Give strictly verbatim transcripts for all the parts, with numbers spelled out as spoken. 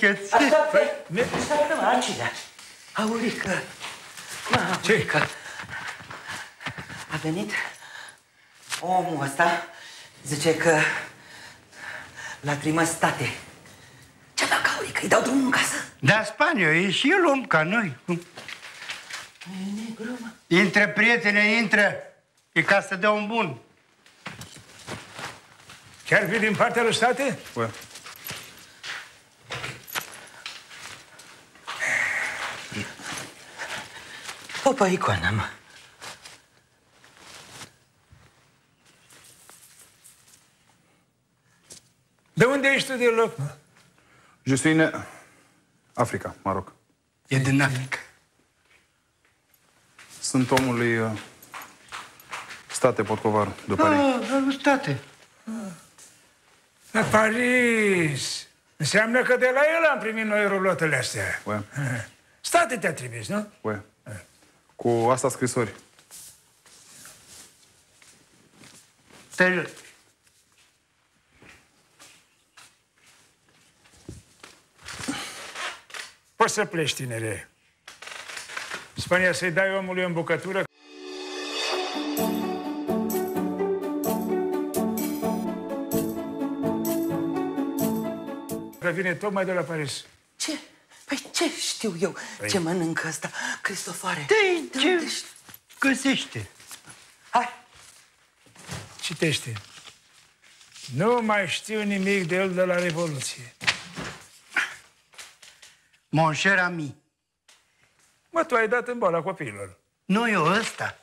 Așteaptă! Așteaptă-mă, Alcida! Aurică! Aurică! A venit omul ăsta, zice că l-a trimis state. Ce fac, Aurică? Îi dau drumul în casă? Da, Spania, e și el om ca noi. E negru, mă. Intră, prietene, intră. E ca să dea un bun. Chiar vii din partea lui state? Bă. Popa icoana, mă. De unde ești tu de loc, mă? Je suis né... Africa, Maroc. E din Africa. Sunt omul lui uh, State Potcovaru, de Paris. Ah, state. La Paris. Înseamnă că de la el am primit noi rulotele astea. Ué. State te-a trimis, nu? Ué. Cu asta scrisori. Te... Poți să pleci, tinere. Spania să-i dai omului în bucătură. Că vine tocmai de la Paris. Ce? Păi ce știu eu? Păi... Ce mănâncă ăsta, Cristofare? De ce găsește? Hai! Citește. Nu mai știu nimic de el de la Revoluție. Mon cher ami. Mă, tu ai dat în boala copiilor. Nu eu ăsta.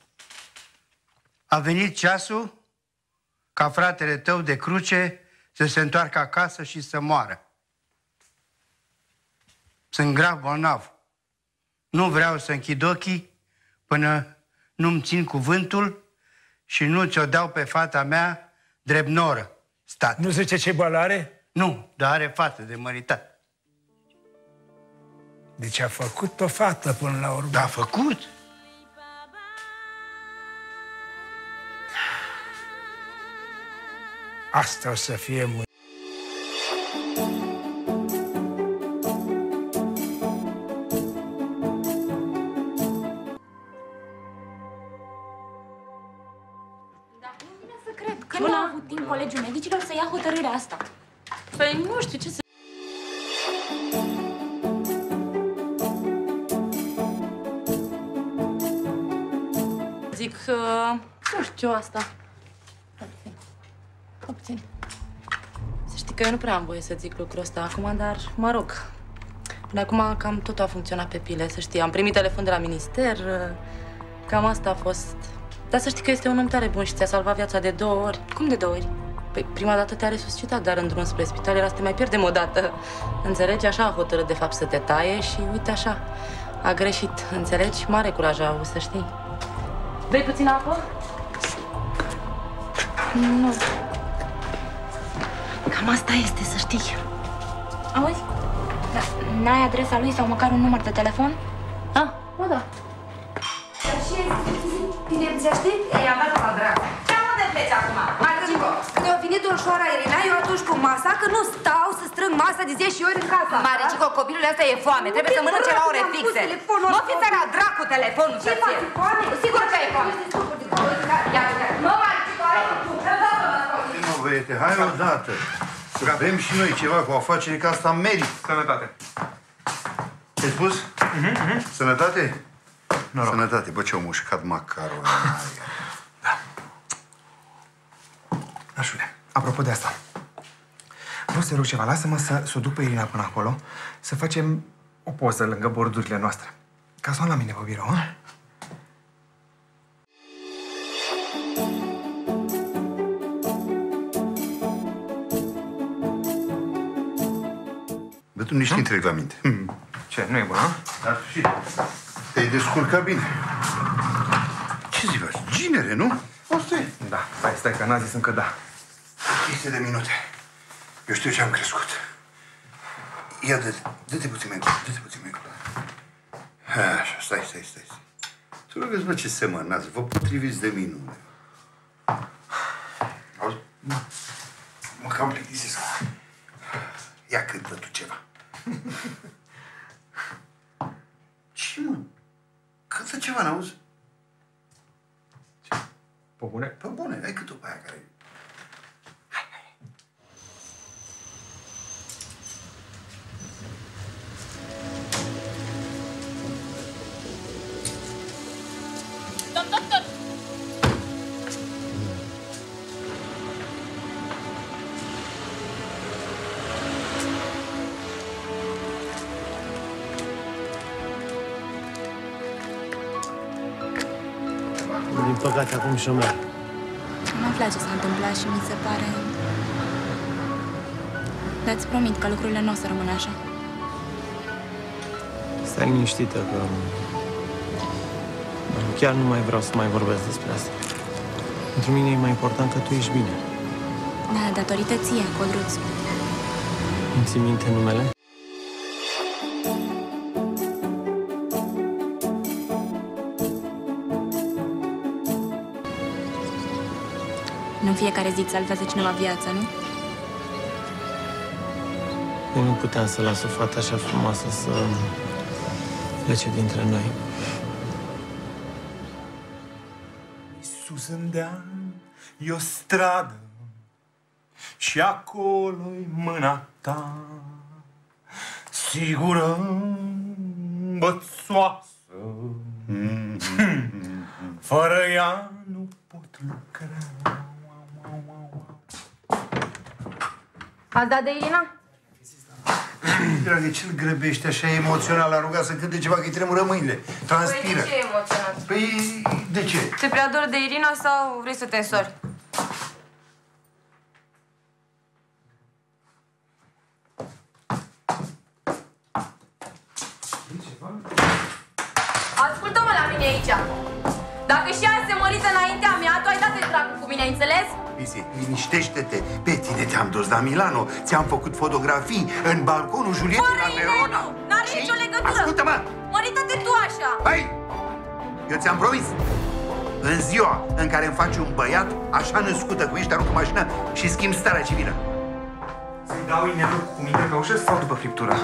A venit ceasul ca fratele tău de cruce să se întoarcă acasă și să moară. Sunt grav bolnav. Nu vreau să închid ochii până nu-mi țin cuvântul și nu ți-o dau pe fata mea drept noră, stat. Nu zice ce boală are? Nu, dar are fată de măritat. Deci a făcut o fată până la urmă. Da, a făcut. Asta o să fie mult. Că nu a avut timp Colegiul Medicilor să ia hotărârea asta. Păi nu știu ce să... Zic că... Nu știu asta. Puțin. Să știi că eu nu prea am voie să zic lucrul ăsta acum, dar mă rog. Până acum cam totul a funcționat pe pile, să știi. Am primit telefon de la minister, cam asta a fost. Dar să știi că este un om tare bun și ți-a salvat viața de două ori. Cum de două ori? Păi prima dată te-a resuscitat, dar în drum spre spital era să te mai pierdem o dată. Înțelegi? Așa a hotărât de fapt să te taie și uite așa. A greșit, înțelegi? Mare curaj a avut, să știi. Vrei puțin apă? Nu. Cam asta este, să știi. Auzi? Da, n-ai adresa lui sau măcar un număr de telefon? Ah, bă, da. Dar și tinerețește? Ei, am dat la dracu. Ce unde pleci acum? Marcico, când a venit domnișoara Irina, eu atunci cu masa, că nu stau să strâng masa de zece ori în casa. Maricico, copilul ăsta e foame, trebuie să mănânce la ore fixe. Mă fiți la dracu telefonul să fie. Sigur că e foame. Mă, Maricico, ai tu. Mă, băiete, hai odată. Să avem și noi ceva cu afacere, că asta merit. Sănătate. Ce-ai spus? Uh-huh, uh-huh. Sănătate? Noroc. Sănătate. Bă, ce-o mușcat macarul. Da. Nașule, apropo de asta. Vreau să te rog ceva, lasă-mă să, să o duc pe Irina până acolo, să facem o poză lângă bordurile noastre. Ca să o am la mine pe birou, a? Bă, tu nici întreg la minte. Ce, nu e bună? Dar și te-ai descurcat bine. Ce zi faci? Ginere, nu? Asta e. Da, hai, stai, că n-a zis încă da. Chestie de minute. Eu știu ce am crescut. Ia, dă-te, dă-te puțin mai încolo, dă-te puțin mai încolo. Așa, stai, stai, stai. Tu rog-ți, bă, ce semănați, vă potriviți de minune. Auzi? Mă cam plictisesc. Ia cântă tu ceva. Ce, mă? Cântă ceva, n-auzi? Pe bune? Pe bune, ai cât-o pe aia care... Stop, stop, stop! Din păcate, acum șomer. Am aflat ce s-a întâmplat și mi se pare... Dar îți promit că lucrurile nu o să rămână așa. Stai liniștită că... Chiar nu mai vreau să mai vorbesc despre asta. Pentru mine e mai important că tu ești bine. Da, datorită ție, Codruț. Îmi ții minte numele? Nu în fiecare zi îți salvează cineva viața, nu? Eu nu puteam să las o fată așa frumoasă să plece dintre noi. Sus în deal e o stradă și acolo-i mâna ta, sigură, bățoasă. Fără ea nu pot lucra. Ați dat de Irina? Dragă, ce-l grăbești așa emoțional? A rugat să cânte ceva, că-i tremură mâinile. Transpiră. Păi de ce e emoționat? Păi, de ce? Ți-e prea dor de Irina sau vrei să te însori? Ascultă-mă la mine aici. Dacă și ea se mărită înaintea mea, tu ai dat de dracu cu mine, înțeles? Lisi, liniștește-te. Pe tine te-am dus la Milano. Ți-am făcut fotografii în balconul Julietei la Verona. N-are nicio legătură. Ascultă-mă! Mărită-te tu așa. Hai! Eu ți-am promis. În ziua în care îmi faci un băiat, așa născută cum ești, arunc în mașină și schimb starea civilă. Să-i dau inelul cu minte pe ușă sau după friptură?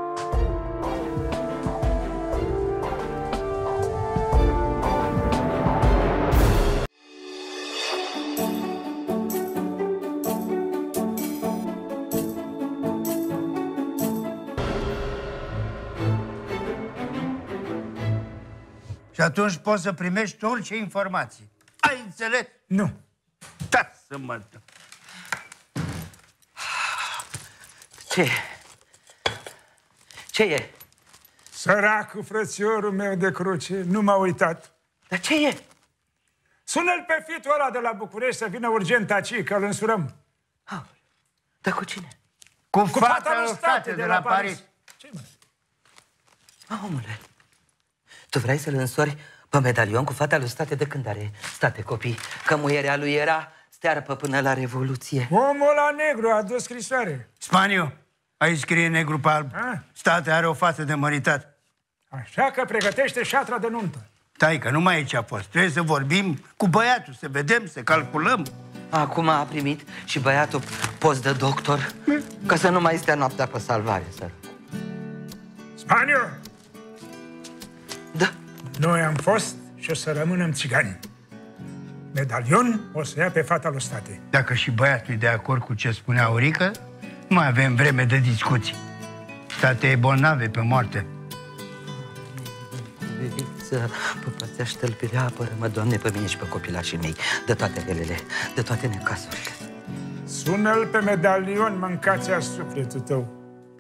Și atunci poți să primești orice informații. Ai înțeles? Nu. Da, să mă... Ce? Ce e? Săracul frățiorul meu de cruce nu m-a uitat. Dar ce e? Sună-l pe fitul ăla de la București să vină urgent aici, că îl însurăm. Ah, dar cu cine? Cu, Cu fata fata lui State de la Paris. Ce, mă? Ah, omule, tu vrei să-l însori pe medalion cu fata lui State de când are State copii? Că muierea lui era stearpă până la Revoluție. Omul la negru a dus scrisoare. Spaniu, aici scrie negru pe alb. A? State are o fată de măritat. Așa că pregătește șatra de nuntă. Taică, numai aici a fost. Trebuie să vorbim cu băiatul, să vedem, să calculăm. Acum a primit și băiatul post de doctor, ca să nu mai stea noaptea pe salvare, săr. Spaniu! Da. Noi am fost și o să rămânem țigani. Medalion o să ia pe fata lui State. Dacă și băiatul e de acord cu ce spunea Aurică, nu mai avem vreme de discuții. State e bolnave pe moarte. Să păpățea ștălpirea, apără-mă, Doamne, pe mine și pe copilașii mei, de toate relele, de toate necasurile. Sună-l pe medalion, mâncați-a sufletul tău.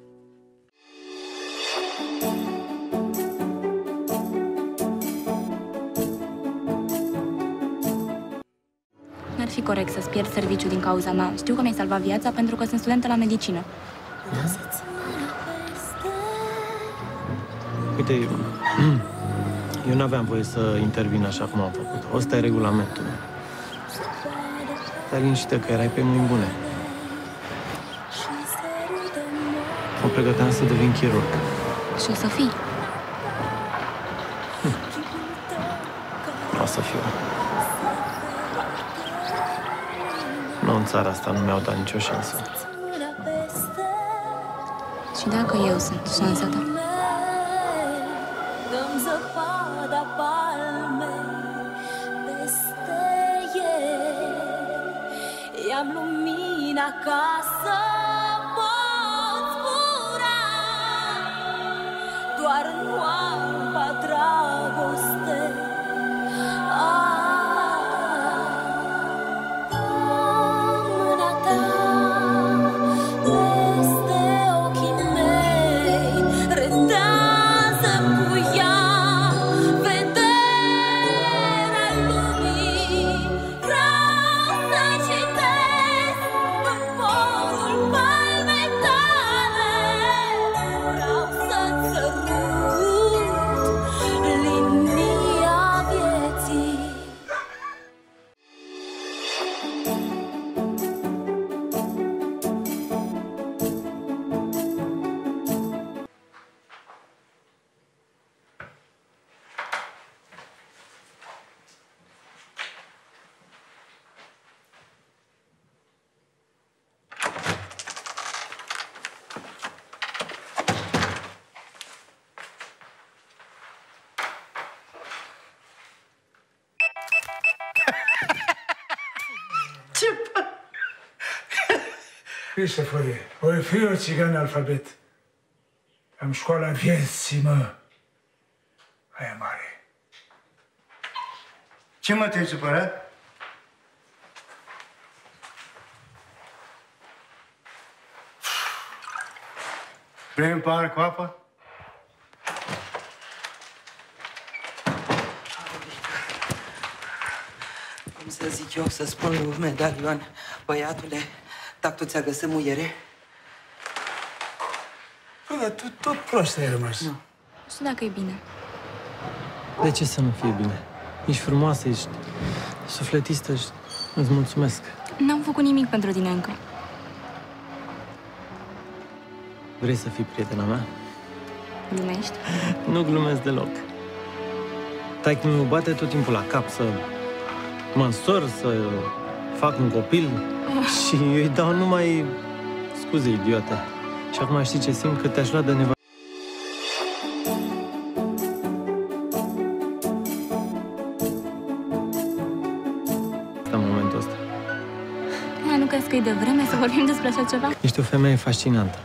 N-ar fi corect să-ți pierzi serviciul din cauza mea. Știu că mi-ai salvat viața pentru că sunt studentă la medicină. Uite, eu n-aveam voie să intervin așa cum am făcut. Ăsta e regulamentul. Stai liniștită că erai pe mâini bune. Mă pregăteam să devin chirurg. Și o să fii. Hm. O să fiu. Nu, în țara asta nu mi-au dat nicio șansă. Și Și dacă eu sunt șansa ta? Dăm zăpada palmei peste ei, i-am lumina ca să pot zbura doar în oampa dragostei. Cristofore, voi fi o țigan alfabet. Am școala vieții, mă. Aia mare. Ce mă te-ai supărat? Vrei un pahar cu apă? Cum să zic eu, să spun lui Medalion, băiatule, dacă tu ți-a găsit muiere? Bă, dar tu tot prost ai rămas. Nu. Nu știu dacă e bine. De ce să nu fie bine? Ești frumoasă, ești sufletistă și îți mulțumesc. N-am făcut nimic pentru tine încă. Vrei să fii prietena mea? Glumești? Nu glumesc deloc. Taică mi-o bate tot timpul la cap să mă însor, să fac un copil și eu îi dau numai scuze idiote. Și acum știi ce simt? Că te-aș lua de nevastă. În momentul ăsta. Nu crezi că e de vreme să vorbim despre așa ceva? Ești o femeie fascinantă.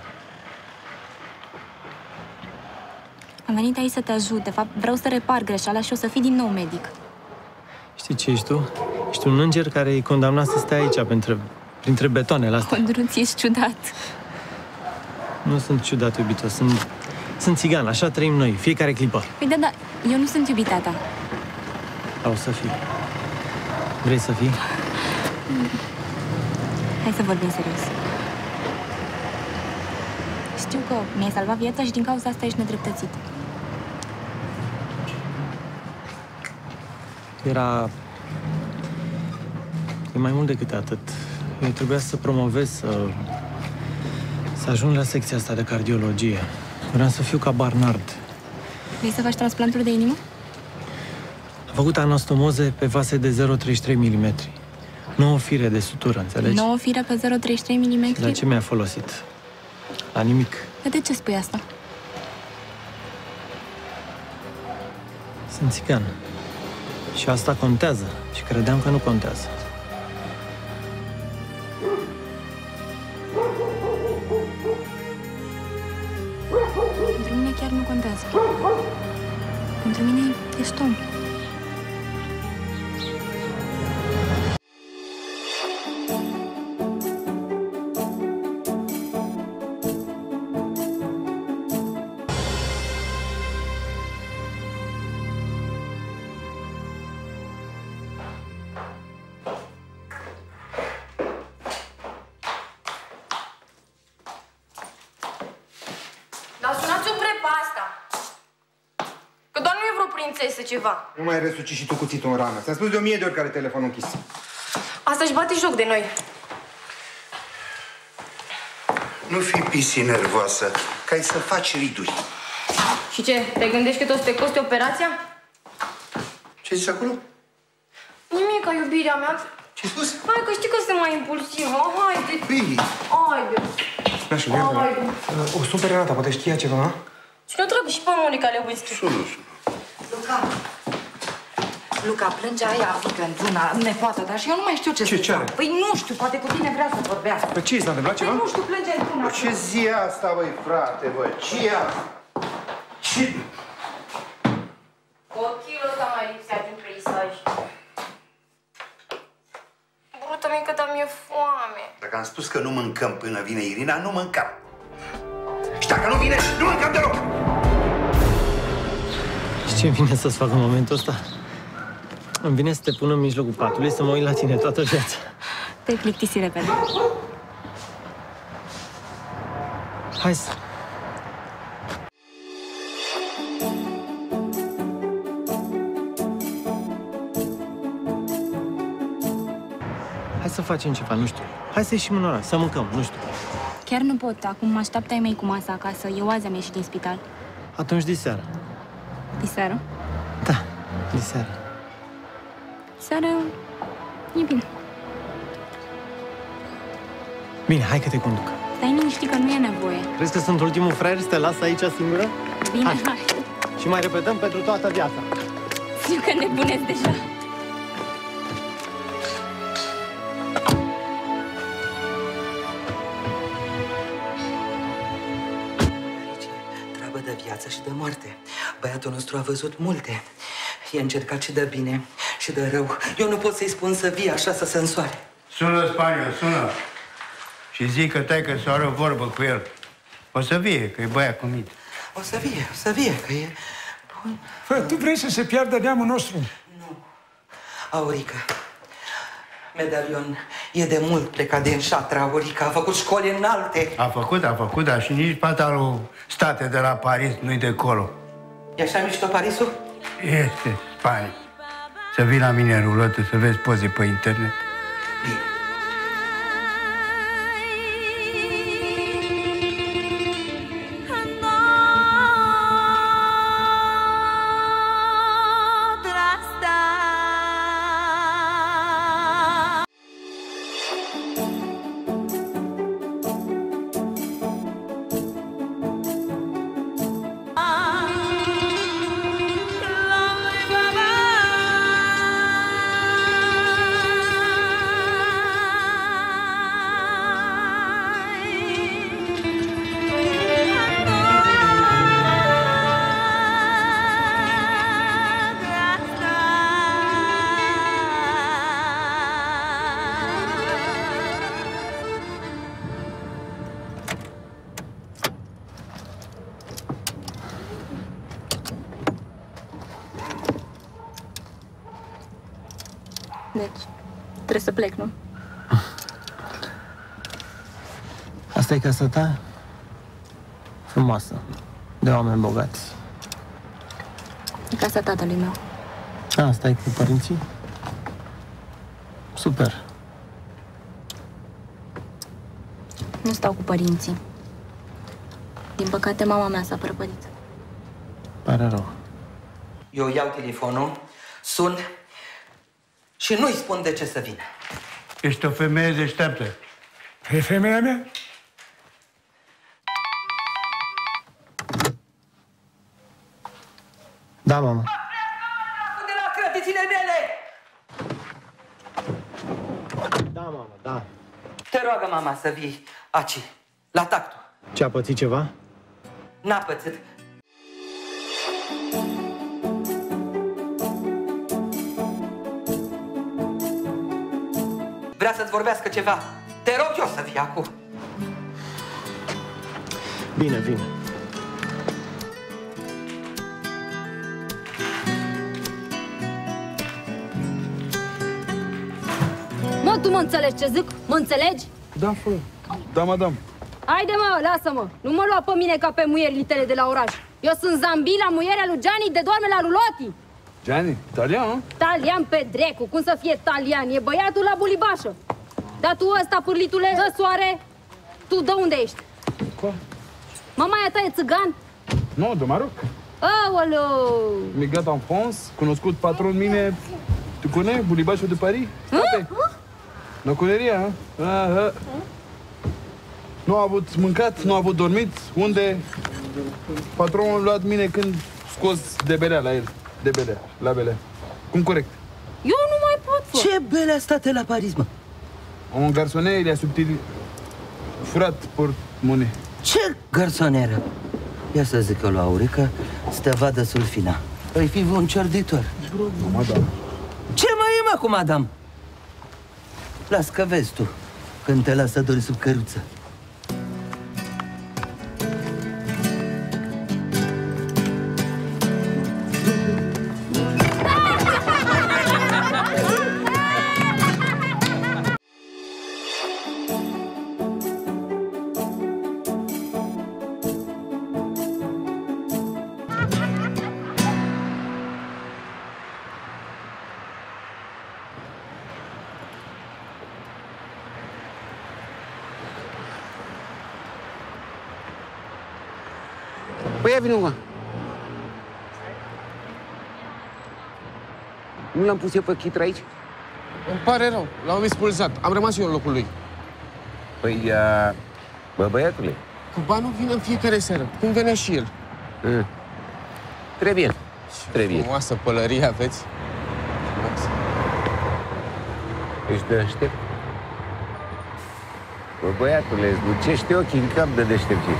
Am venit aici să te ajut. De fapt, vreau să repar greșeala și o să fii din nou medic. Știi ce ești tu? Ești un înger care e condamnat să stea aici, printre, printre betoanele astea. Condruț, ești ciudat. Nu sunt ciudat, iubito. Sunt, sunt țigan. Așa trăim noi, fiecare clipă. Păi da, da, eu nu sunt iubita ta. O să fii. Vrei să fii? Hai să vorbim serios. Știu că mi-ai salvat viața și din cauza asta ești nedreptățit. Era... E mai mult decât atât. Eu trebuia să promovez, să... să ajung la secția asta de cardiologie. Vreau să fiu ca Barnard. Vrei să faci transplanturi de inimă? Am făcut anastomoze pe vase de zero virgulă treizeci și trei milimetri. nouă fire de sutură, înțelegi? nouă fire pe zero virgulă treizeci și trei milimetri? La ce mi-a folosit? La nimic. Dar de ce spui asta? Sunt țigan. Și asta contează. Și credeam că nu contează. Pentru mine chiar nu contează. Pentru mine ești om. Dar sunați-o prepa asta. Că doar nu e vreo prințesă ceva. Nu mai resuci și tu cuțitul în rană. Ți-am spus de o mie de ori care e telefonul închis. Asta își bate joc de noi. Nu fi pisi nervoasă, că ai să faci riduri. Și ce? Te gândești cât o să te coste operația? Ce zici acolo? Nimic, ca iubirea mea. Ce-ai spus? Hai, că știi că sunt mai impulsivă. Haide. Păi. Haide. Nașul, iartă-mă. O sun pe Renata, poate știa ceva, Și nu trebuie și pe Monica Lewinsky. Sună, sună. Luca, Luca, plânge aia mică într-una, nepoată, dar și eu nu mai știu ce, Ce, să ce are? Păi nu știu, poate cu tine vrea să vorbească. Păi ce, s-a întâmplat ceva? Păi nu știu, plânge într-una. Bă, ce zi e asta, băi, frate, bă? Ce e asta? Ce... Copilul ăsta mai lipsea din peisaj. Brută mică, dar mi-e foame. Dacă am spus că nu mâncăm până vine Irina, nu mâncăm. Și dacă nu vine, nu mâncăm deloc! Și ce vine să-ți fac în momentul ăsta? Îmi vine să te pun în mijlocul patului, să mă uit la tine toată viața. Te-ai plictisit repede. Hai să... Hai să facem ceva, nu știu. Hai să ieșim în oraș, să mâncăm, nu știu. Chiar nu pot. Acum mă așteaptă ai mei cu masa acasă. Eu azi am ieșit din spital. Atunci diseară. Diseară? Da, diseară. Seară... e bine. Bine, hai că te conduc. Stai liniștit că nu e nevoie. Crezi că sunt ultimul fraier să te las aici singură? Bine, hai. hai. Și mai repetăm pentru toată viața. Știu că nebunesc deja. De viață și de moarte. Băiatul nostru a văzut multe. E încercat și de bine și de rău. Eu nu pot să-i spun să vie așa să se însoare. Sună, Spania, sună. Și zic că taică să ară vorbă cu el. O să vie, că e băiat cu minte. O să vie, o să vie, că e bun. Fă, tu vrei să se piardă neamul nostru? Nu. Aurica. Medalion e de mult plecat din șatra, Aurica. A făcut școli înalte. A făcut, a făcut, dar și nici patalul state de la Paris nu-i de acolo. E așa mișto Parisul? Este, Spania. Să vii la mine în rulotă să vezi poze pe internet. Bine. Deci, trebuie să plec, nu? Asta e casa ta? Frumoasă, de oameni bogați. E casa tatălui meu. A, stai cu părinții? Super. Nu stau cu părinții. Din păcate, mama mea s-a prăpădit. Pare rău. Eu iau telefonul, sun și nu-i spun de ce să vină. Ești o femeie deșteaptă. E femeia mea? Da, mama. Unde la crătițile mele? Da, mama, da. Te roagă mama să vii aici, la tactul. Ce, a pățit ceva? N-a pățit. Vrea să-ți vorbească ceva. Te rog eu să vii acum. Bine, vine. Mă, tu mă înțelegi ce zic? Mă înțelegi? Da, fă. Da, madame. Haide, mă, lasă-mă. Nu mă lua pe mine ca pe muierile tale de la oraș. Eu sunt Zambila, muierea lui Gianni, de doarme la ruloti. Gianni, italian, nu? Talian pe drecu, cum să fie talian? E băiatul la bulibașă. Dar tu ăsta, pârlitule, de soare, tu de unde ești? Co? Mama aia ta e țigan? Nu, de Maroc. Aoleu! Migrat în France, cunoscut patron mine. Tu connais bulibașul de Paris? State. Nu cuneria, ha? Ah, ah. Nu a avut mâncat, nu a avut dormit. Unde? Patronul a luat mine când scos de belea la el. De belea, la belea. Cum corect? Eu nu mai pot, fă. Ce belea state la Paris, mă? Un garsoner le-a subtil... furat portmone. Ce garsoneră? Ia să zic eu lui Aurică să te vadă Sulfina. Îi fi un cerditor. Madame. Ce mai e, mă, cu madame? Las că vezi tu, când te lasă dori sub căruță. Păi ia vină, mă. Nu l-am pus eu pe chitru aici? Îmi pare rău, l-am expulzat. Am rămas eu în locul lui. Păi, uh, bă, băiatule. Cubanul vine în fiecare seară, cum venea și el. Uh. Trebuie, trebuie. Frumoasă pălărie aveți. Frumoasă. Ești deștept? Bă, băiatule, îți lucește ochii în cap de deștepție.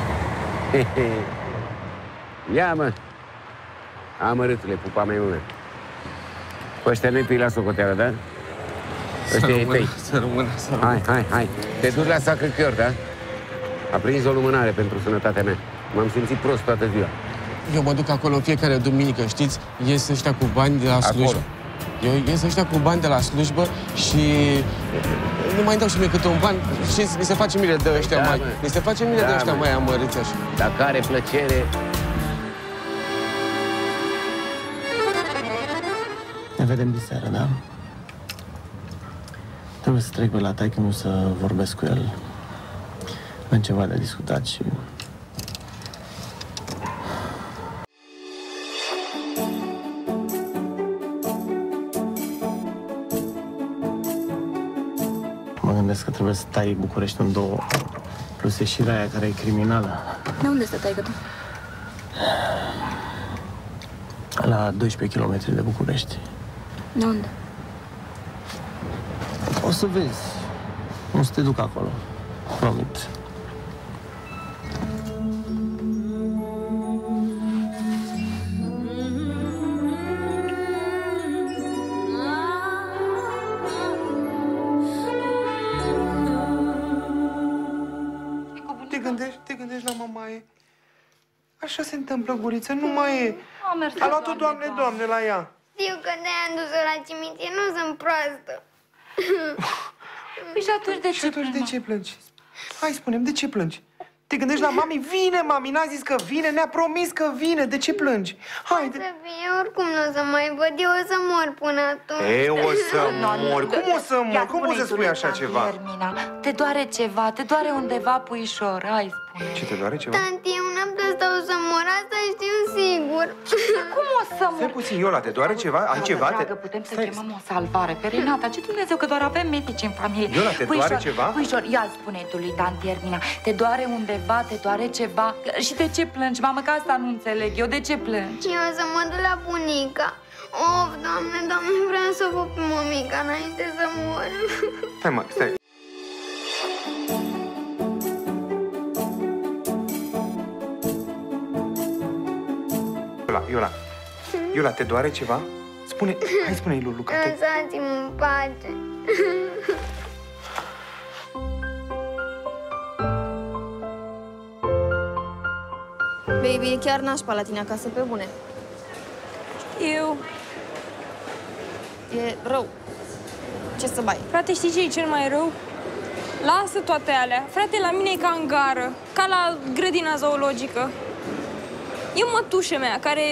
Ia, mă! Amărâtule, pupa mea mână. Pe ăștia nu-i pui la socoteală, da? Ăștia e tăi. Să rămână, să rămână. Hai, hai, hai. Te duci la Sacré Cœur, da? A prins o lumânare pentru sănătatea mea. M-am simțit prost toată ziua. Eu mă duc acolo în fiecare duminică, știți? Ies ăștia cu bani de la slujbă. Eu ies ăștia cu bani de la slujbă și nu mai dau și mie câte un ban. Știți, mi se face mile de ăștia da, mai... Mă. Mi se face mile da, de ăștia mă. mai amărâți așa. Dacă are plăcere... Ne vedem diseară, da? Trebuie să trec pe la taică-miu să vorbesc cu el. Avem ceva de discutat și... Mă gândesc că trebuie să tai București în două, plus ieșirea aia care e criminală. De unde să taică tu? La doisprezece kilometri de București. De unde? O să vezi. O să te duc acolo. Promit. Te gândești, te gândești la mamaie? Așa se întâmplă, guriță, nu mai e. A luat-o, Doamne, Doamne, la ea. Știu că de-aia am dus-o la cimitir, nu sunt proastă. Păi și atunci de ce Și atunci de ce plângi? Hai, spune-mi, de ce plângi? Te gândești la mami? Vine, mami, n-a zis că vine, ne-a promis că vine, de ce plângi? Hai, de... să fie, oricum nu o să mai văd, eu o să mor până atunci. E, o să mor, cum o să mor? Cum o să spui așa ceva? Hermina, te doare ceva, te doare undeva, puișor, hai spune. Ce te doare ceva? Tanti, eu n-am de asta o să mor, asta știu sigur. Cum o să mor? Stai puțin, Iola, te doare ceva? Ai ceva? Dragă, putem să chemăm o salvare pe Renata. Ce Dumnezeu, că doar avem medici în familie. Iola, te doare ceva? Puișor, ia spune tu lui tanti Hermina, te doare undeva, te doare ceva? Și de ce plângi, mamă, că asta nu înțeleg eu, de ce plângi? Eu o să mă duc la bunica. Of, Doamne, Doamne, vreau să o văd pe mămica înainte să mor. Stai, mă, stai. Iola, Iola, Iola, te doare ceva? Spune, hai spune-i lui Luca. Lăsați-mă în pace. Baby, e chiar nașpa la tine acasă, pe bune. Eu... E rău. Ce să bai? Frate, știi ce e cel mai rău? Lasă toate alea. Frate, la mine e ca în gară, ca la grădina zoologică. E mătușa mea, care...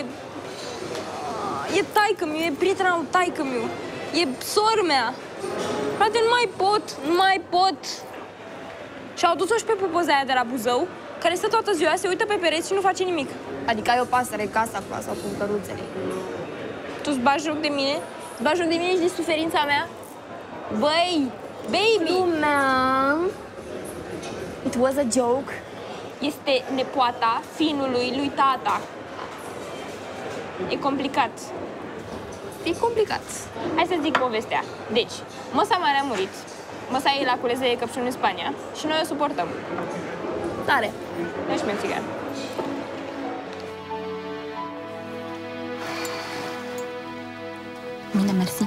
E taică-miu, e prietena lui taică-miu. E sora mea. Frate, nu mai pot, nu mai pot. Și au dus-o și pe pupoza aia de la Buzău, care stă toată ziua, se uită pe pereți și nu face nimic. Adică ai o pasăre casa cu sau cu căruțele. Tu-ți bagi joc de mine? Îți bagi joc de mine și de suferința mea? Băi, baby! Lumea... It was a joke. Este nepoata finului lui tata. E complicat. E complicat. Hai să zic povestea. Deci, măsa mare a murit. Măsa ei la culeze de căpșuni în Spania și noi o suportăm. Tare. Deci mi-o țigară. Bine, mersi.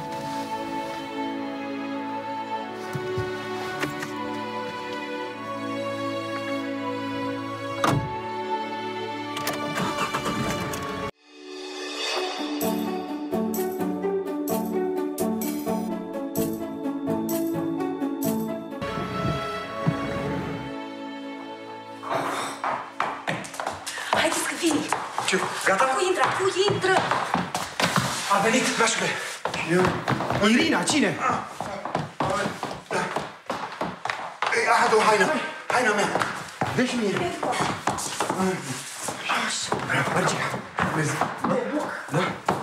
Haideți că vine! Ce? Gata? Acu intră, acu intră! A venit, nașule! Eu? Irina, cine? Ei, adu haina! Haina mea! Dă-și mie! Bravo, Margica! Vezi? Da?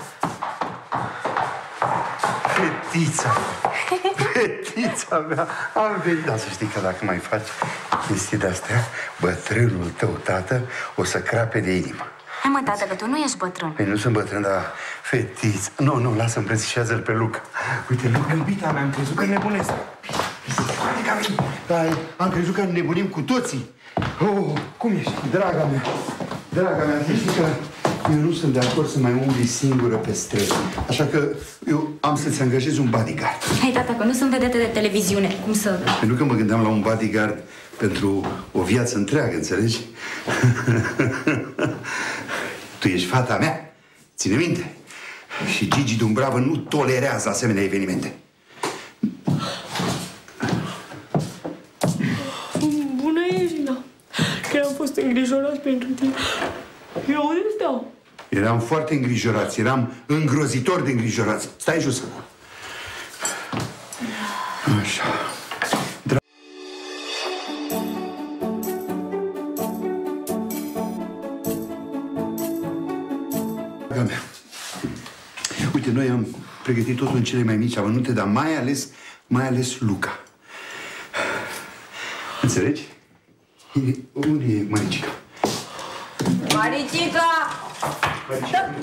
Fetița! Fetița mea! Am venit, dar să știi că dacă mai faci chestii de-astea, bătrânul tău, tată, o să crape de inimă. Hai mă, tată, că tu nu ești bătrân. Păi nu sunt bătrân, dar fetiță. Nu, nu, lasă, îmbrățișează-l pe Luca. Uite, Luca, iubita mea, am crezut că nebunesc. Haide că am venit. Hai, am crezut că nebunim cu toții. Oh, cum ești? Draga mea, draga mea, să știi că eu nu sunt de acord să mai umbli singură pe străzi. Așa că eu am să-ți angajez un bodyguard. Hai, tată, că nu sunt vedete de televiziune. Cum să... Pentru că mă gândeam la un bodyguard pentru o viață întreagă, înțelegi? Tu ești fata mea, ține minte. Și Gigi Dumbravă nu tolerează asemenea evenimente. Bună, Irina. Chiar am fost îngrijorat pentru tine. Eu unde stau? Eram foarte îngrijorați, eram îngrozitor de îngrijorați. Stai jos. Așa. Draga mea, uite, noi am pregătit totul în cele mai mici amănunte, dar mai ales, mai ales Luca. Înțelegi? Unde e Maricica? Maricica! Maricica!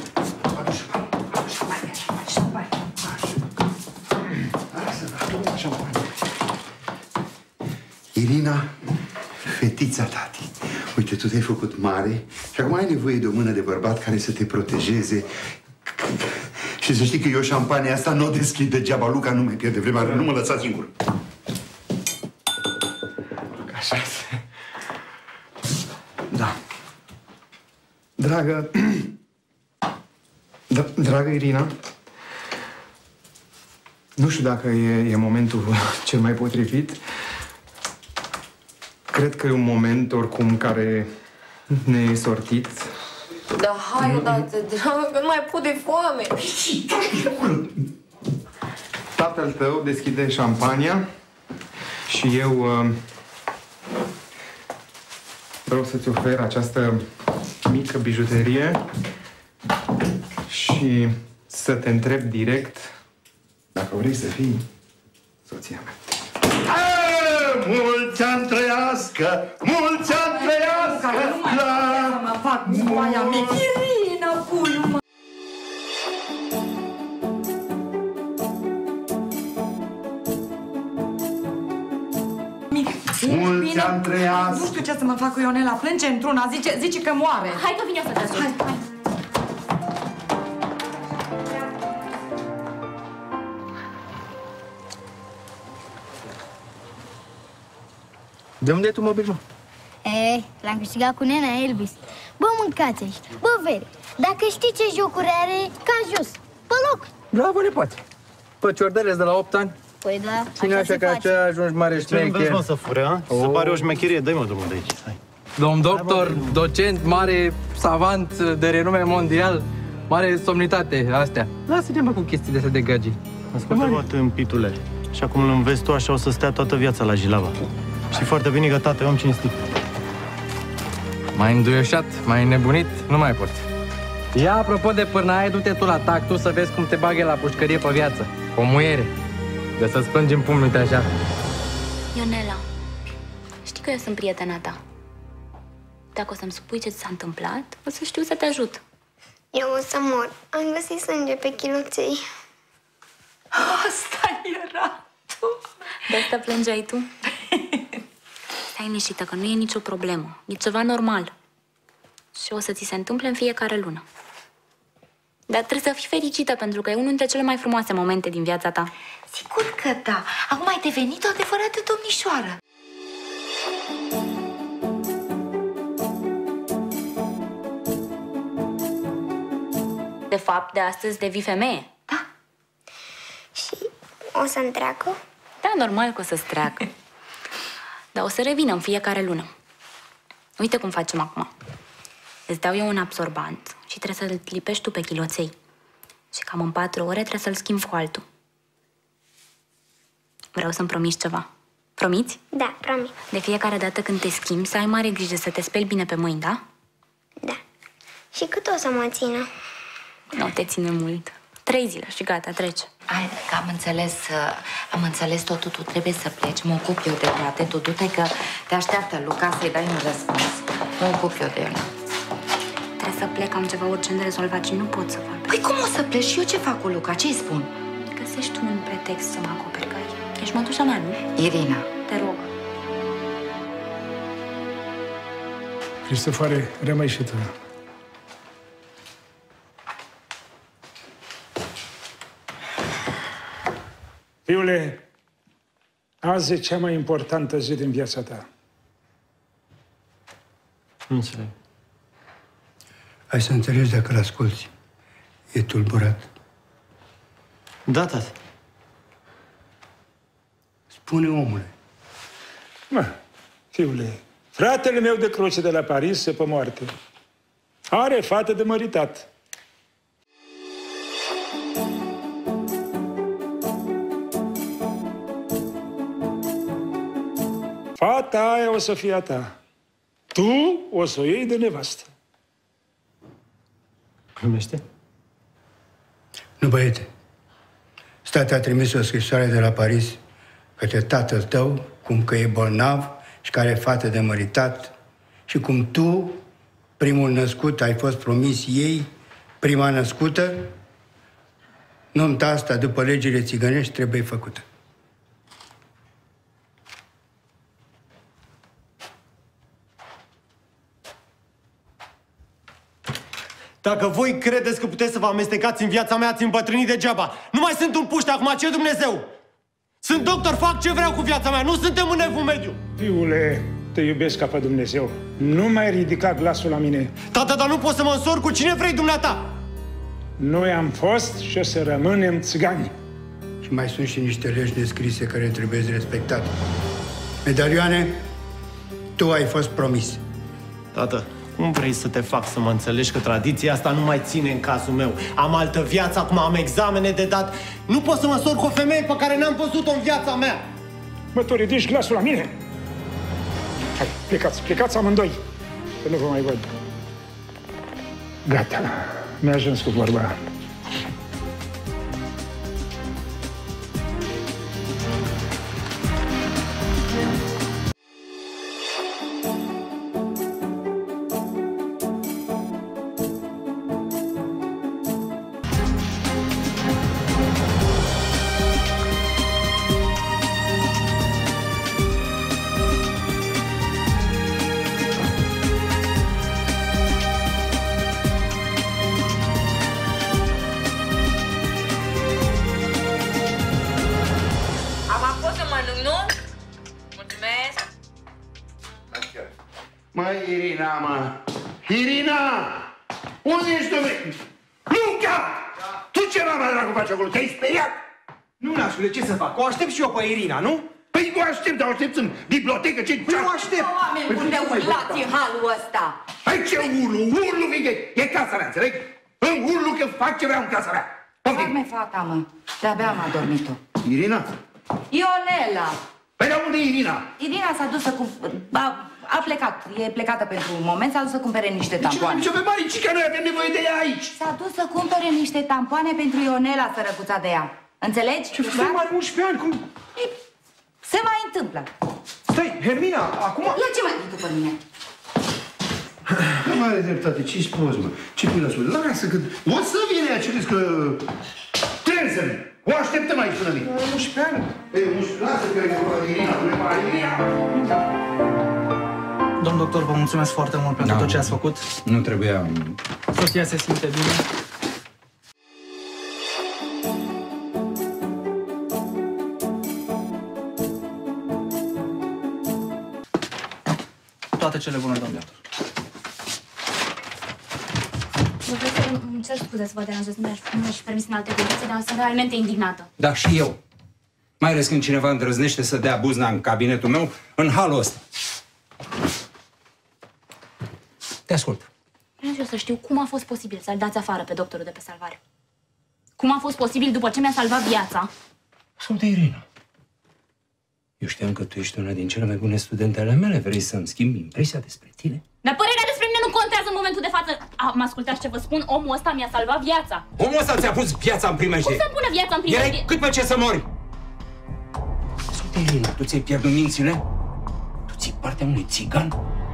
Irina, fetița tati. Uite, tu te-ai făcut mare și acum ai nevoie de o mână de bărbat care să te protejeze. Și să știi că eu șampania asta nu o deschid degeaba. Luca nu mai pierde vremea, nu mă lăsa singur. Așa este. Da. Dragă... Dragă Irina, nu știu dacă e, e momentul cel mai potrivit. Cred că e un moment, oricum, care ne e sortit. Da, hai odată, dragă, că nu mai pot de foame. Tatăl tău deschide șampania și eu uh, vreau să-ți ofer această mică bijuterie și să te întreb direct dacă vrei să fii soția mea. Mulți ani trăiască! Mulți ani trăiască! Nu mai să mă fac moaia mică. Irina, puiul mă! Mulți ani trăiască! Nu știu ce să mă fac cu Ionela. Plânge într-una, zice, zice că moare. Hai că vine să te ajut. Hai, hai. De unde e tu mobil, mă? E, l-am câștigat cu nena Elvis. Bă, mâncați ăștia. Bă, veri, dacă știi ce jocuri are, ca jos, pe loc. Bravo, nepoate. Pe ciordăreț de la opt ani. Păi da, Ține așa, așa că aceea ajungi mare șmecher. Ce vreți, mă, să fure, a? Oh. Se pare o șmecherie. Dă-i, mă, drumul de aici. Hai. Domn doctor, docent, mare savant de renume mondial, mare somnitate, astea. Lasă-ne, mă, cu chestii de astea de gagi. Ascultă-mă, tâmpitule. Și acum îl înveți tu, așa o să stea toată viața la Jilava. Și foarte bine că tată, e om cinstit. Mai înduioșat, mai nebunit, nu mai pot. Ia, apropo de pârnaie, du-te tu la tactul să vezi cum te bagă la pușcărie pe viață. O muiere. De să-ți plângi în pumnul așa. Ionela, știi că că eu sunt prietena ta. Dacă o să-mi spui ce ți s-a întâmplat, o să știu să te ajut. Eu o să mor. Am găsit sânge pe chiloței. Asta era tu. De asta plângeai tu? Stai liniștită, că nu e nicio problemă. E ceva normal. Și o să ți se întâmple în fiecare lună. Dar trebuie să fii fericită, pentru că e unul dintre cele mai frumoase momente din viața ta. Sigur că da. Acum ai devenit o adevărată domnișoară. De fapt, de astăzi devii femeie. Da. Și o să-mi treacă? Da, normal că o să-ți treacă. Dar o să revină în fiecare lună. Uite cum facem acum. Îți dau eu un absorbant și trebuie să-l lipești tu pe chiloței. Și cam în patru ore trebuie să-l schimbi cu altul. Vreau să-mi promiți ceva. Promiți? Da, promit. De fiecare dată când te schimbi, să ai mare grijă să te speli bine pe mâini, da? Da. Și cât o să mă țină? Nu te ține mult. Trei zile și gata, trece. Hai, că am înțeles, am înțeles totul, tu trebuie să pleci, mă ocup eu de toate, tu du-te că te așteaptă Luca să-i dai un răspuns. Mă ocup eu de el. Trebuie să plec, am ceva urgent de rezolvat și nu pot să vorbesc. Păi cum o să pleci? Și eu ce fac cu Luca? Ce-i spun? Găsești tu un pretext să mă acoperi, că ești mătușa mea, nu? Irina. Te rog. Cristofoare, rămâi și tu. Fiule, azi e cea mai importantă zi din viața ta. Nu înțeleg. Hai să înțelegi dacă l-asculți. E tulburat. Da, tată. Spune, omule. Mă, fiule, fratele meu de cruce de la Paris se pe moarte. Are fată de măritat. Fata aia o să fie a ta. Tu o să o iei de nevastă. Glumește? Nu, băiete. Statea a trimis o scrisoare de la Paris către tatăl tău, cum că e bolnav și că are fată de măritat și cum tu, primul născut, ai fost promis ei, prima născută, nunta asta, după legile țigănești, trebuie făcută. Dacă voi credeți că puteți să vă amestecați în viața mea, ați îmbătrânit degeaba. Nu mai sunt un puște acum, ce Dumnezeu? Sunt doctor, fac ce vreau cu viața mea, nu suntem în evul mediu. Fiule, te iubesc ca pe Dumnezeu. Nu mai ridica glasul la mine. Tata, dar nu pot să mă însor cu cine vrei dumneata. Noi am fost și o să rămânem țigani. Și mai sunt și niște legi nescrise care trebuie respectate. Medalioane, tu ai fost promis. Tată, cum vrei să te fac să mă înțelegi că tradiția asta nu mai ține în cazul meu? Am altă viață, acum am examene de dat. Nu pot să mă însor cu o femeie pe care n-am văzut-o în viața mea. Bă, tu ridici glasul la mine? Hai, plecați, plecați amândoi, că nu vă mai văd. Gata, mi-a ajuns cu vorba. Măi, Irina, mă! Irina! Unde ești, domnule? Luca! Da. Tu ce mă, dracu, faci acolo? Te-ai speriat? Nu, nașule, ce să fac? O aștept și eu pe Irina, nu? Păi nu aștept, dar o aștept în bibliotecă, ce... Nu o aștept! Oameni buni de urlat în halul ăsta! Hai, ce urlu, urlu, fiindcă e casa mea, înțeleg? În urlu că fac ce vreau în casa mea. Fac-me fata, mă. De-abia am adormit-o. Irina? Ionela! Păi, dar unde e Irina? Irina s-a dus să cu... A, a plecat. E plecată pentru un moment, s-a dus să cumpere niște tampoane. Ce pe maricica, noi avem nevoie de ea aici. S-a dus să cumpere niște tampoane pentru Ionela, sărăcuța de ea. Înțelegi? Ce faci mai unsprezece ani? Cum? Se mai întâmplă. Stai, Hermina, acum... La ce mai vii după mine? Nu mai are dreptate, ce-i spus, mă? Ce pui la spus? Lasă că... O să vine aia, ce că... Trebuie să vine. O așteptăm aici până vine. unsprezece ani. Ei, unsprezece, lasă că e vorba de Irina, problema Irina. Domn doctor, vă mulțumesc foarte mult pentru Da. tot ce ați făcut. Nu trebuia... Soția se simte bine. Toate cele bune, domn doctor. Profesor, îmi cer scuze să vă deranjez, nu mi-aș nu mi-aș fi permis în alte condiții, dar sunt realmente indignată. Da, și eu. Mai ales când cineva îndrăznește să dea buzna în cabinetul meu în halul ăsta. Te ascult. Vreau și eu să știu cum a fost posibil să-l dați afară pe doctorul de pe salvare. Cum a fost posibil după ce mi-a salvat viața? Ascultă, Irina. Eu știam că tu ești una din cele mai bune studente ale mele. Vrei să-mi schimbi impresia despre tine? Dar părerea despre mine nu contează în momentul de față. Am ascultat ce vă spun, omul ăsta mi-a salvat viața. Omul ăsta ți-a pus viața în primejdie. Cum să-mi pună viața în primejdie? Erai cât pe ce să mori. Ascultă, Irina, tu ți-ai pierdut mințile? Tu ții partea unui țigan?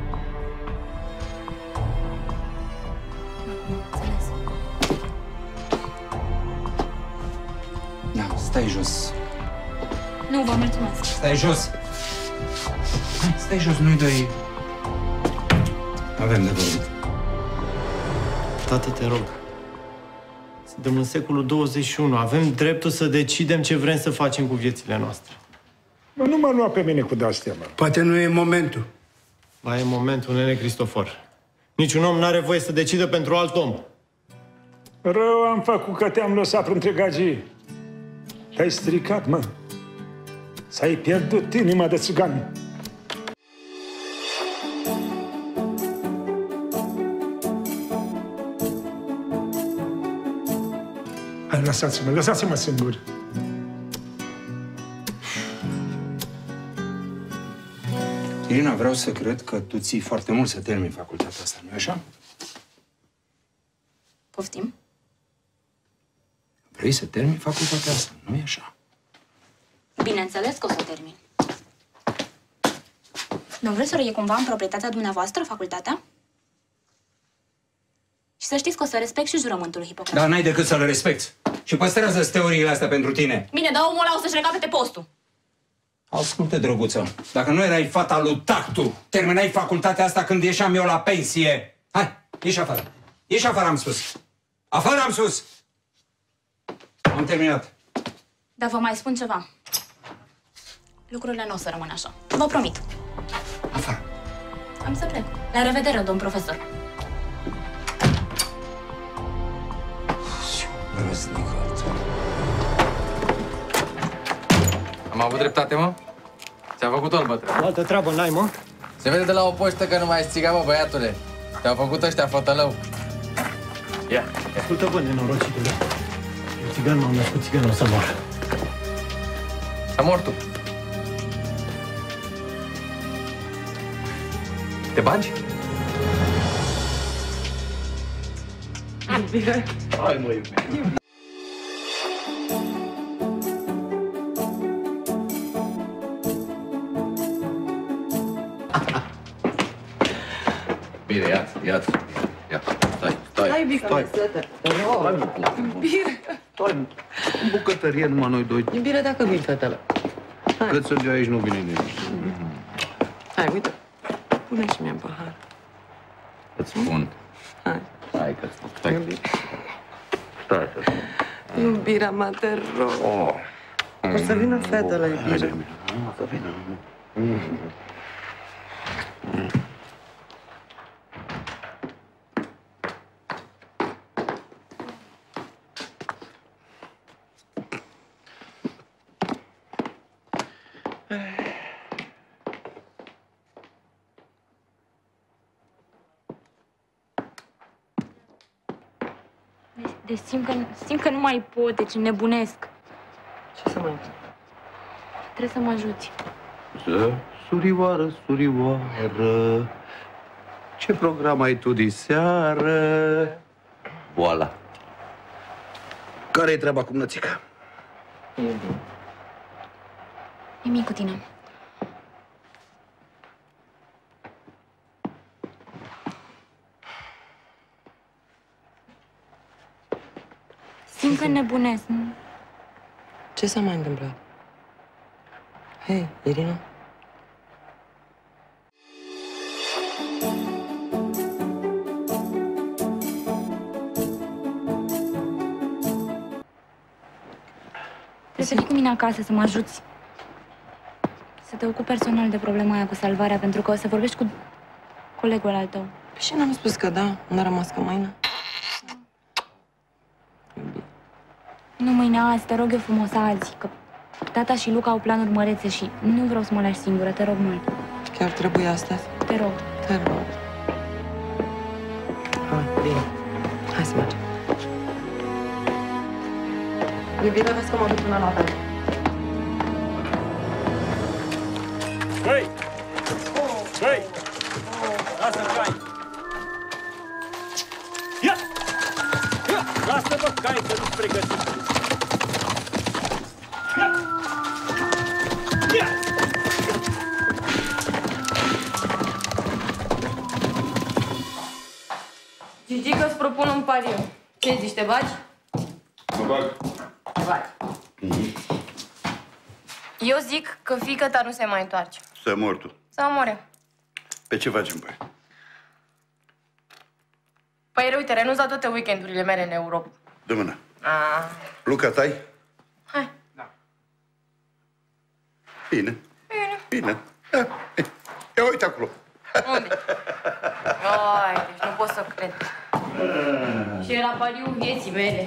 Da, stai jos. Nu, vă mulțumesc. Stai jos. Hai, stai jos, noi doi. Avem de vorbit. Tată, te rog. Suntem în secolul douăzeci și unu. Avem dreptul să decidem ce vrem să facem cu viețile noastre. Mă, nu mă lua pe mine cu de-astea, mă. Poate nu e momentul. Ba, e momentul, nene Cristofor. Niciun om n-are voie să decidă pentru alt om. Rău am făcut că te-am lăsat printre gagii. Te-ai stricat, mă. S-ai pierdut inima de țigan. Hai, lăsați-mă, lăsați-mă singur. Irina, vreau să cred că tu ții foarte mult să termini facultatea asta, nu-i așa? Poftim? Vrei să termini facultatea asta, nu-i așa? Bineînțeles că o să o termin. Domn profesor, e cumva în proprietatea dumneavoastră, facultatea? Și să știți că o să respect și jurământul lui Hipocrate. Dar n-ai decât să-l respecti. Și păstrează-ți teoriile astea pentru tine. Bine, dar omul ăla o să-și recapete postul. Ascultă, drăguță, dacă nu erai fata lui Tactu, terminai facultatea asta când ieșeam eu la pensie. Hai, ieși afară. Ieși afară, am spus. Afară, am spus. Am terminat. Dar vă mai spun ceva. Lucrurile nu o să rămână așa. Vă promit. Afară. Am să plec. La revedere, domn profesor. Am avut dreptate, mă? Ți-a făcut ori, bătrân. Altă treabă n-ai, mă? Se vede de la o poștă că nu mai ești țigan, mă, băiatule. Te-au făcut ăștia fătălău. Ia. Ascultă, bă, nenorocitule. Eu țigan m-am născut, țigan o să mor. S-a mort tu. Te bagi? Hai, mă, iubire. Bine, iată, iată, iată. Stai, stai, Stai, Bica, stai. stai. Iubire. Stai, În bucătărie numai noi doi. e bine dacă vin, fetele. Cât sunt eu aici, nu vine nimeni. Hai, uite, pune și mie în pahar. Îți spun. Hai. Hai că-ți spun. Stai. Iubire. Stai să spun. Iubirea mea, te rog. Oh. O să vină fetele, iubire. O să vină. Deci simt că, simt că nu mai pot, deci nebunesc. Ce să mai... Trebuie să mă ajuți. Să, surioară, surioară, ce program ai tu diseară? Voila. Care-i treaba cu mnățica? E bine. E mic cu tine. Simt că nebunesc. Ce s-a mai întâmplat? Hei, Irina? Trebuie să vii cu mine acasă, să mă ajuți. Să te ocupi personal de problema aia cu salvarea, pentru că o să vorbești cu colegul al tău. Păi și n-am spus că da, n-a rămas ca mâine. Nu mâine, azi, te rog eu frumos, azi, că tata și Luca au planuri mărețe și nu vreau să mă lași singură, te rog mult. Chiar trebuie astăzi? Te rog. Te rog. Hai, bine. Hai să mergem. Iubire, vezi că mă duc până la tine. Băi! Băi! Lasă-l cai! Ia! Ia! Lasă-mă cai să nu-ți pregătim! Ia! Ia! Gigică, îți propun un pariu. Ce zici, te bagi? Mă bag. Te bagi. Eu zic că fiică ta nu se mai întoarce. Să mor tu. Sau moare. Pe ce facem, băi? Păi, uite, renunț la toate weekendurile mele în Europa. Dă mână. Ah. Luca, tai? Hai. Bine. Bine. Bine. Ia, ia uite acolo. Unde? Ai, deci nu pot să cred. Și era pariul vieții mele.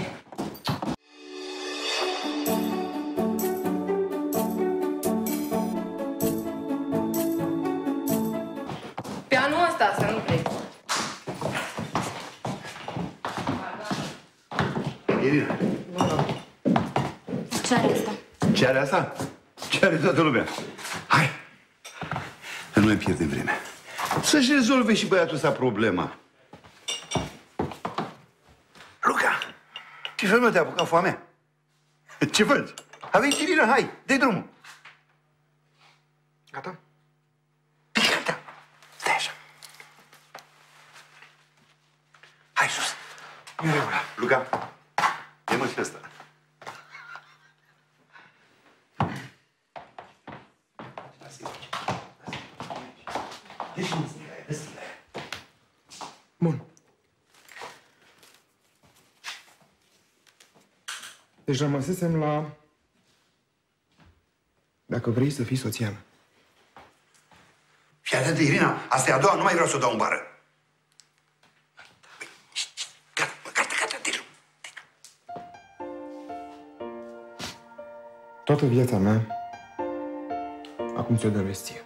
Pe anul ăsta, să nu plec. Irina. Ce are asta? Ce are asta? Ce are toată lumea? Hai! Să nu mai pierdem vremea. Să-și rezolve și băiatul ăsta problema. Luca! Ce fel, mă, te-a apucat foamea? Ce faci? A venit Irina, hai, dă-i drumul. Gata? Gata. Stai așa. Hai sus. E regulă. Luca, ia-mă și ăsta. Bun. Deci rămăsesem la... Dacă vrei să fii soția mea. Fii atent, Irina, asta e a doua, nu mai vreau să o dau în bară. Gata, gata, gata, de drum. Toată viața mea, acum ți-o dăruiesc ție.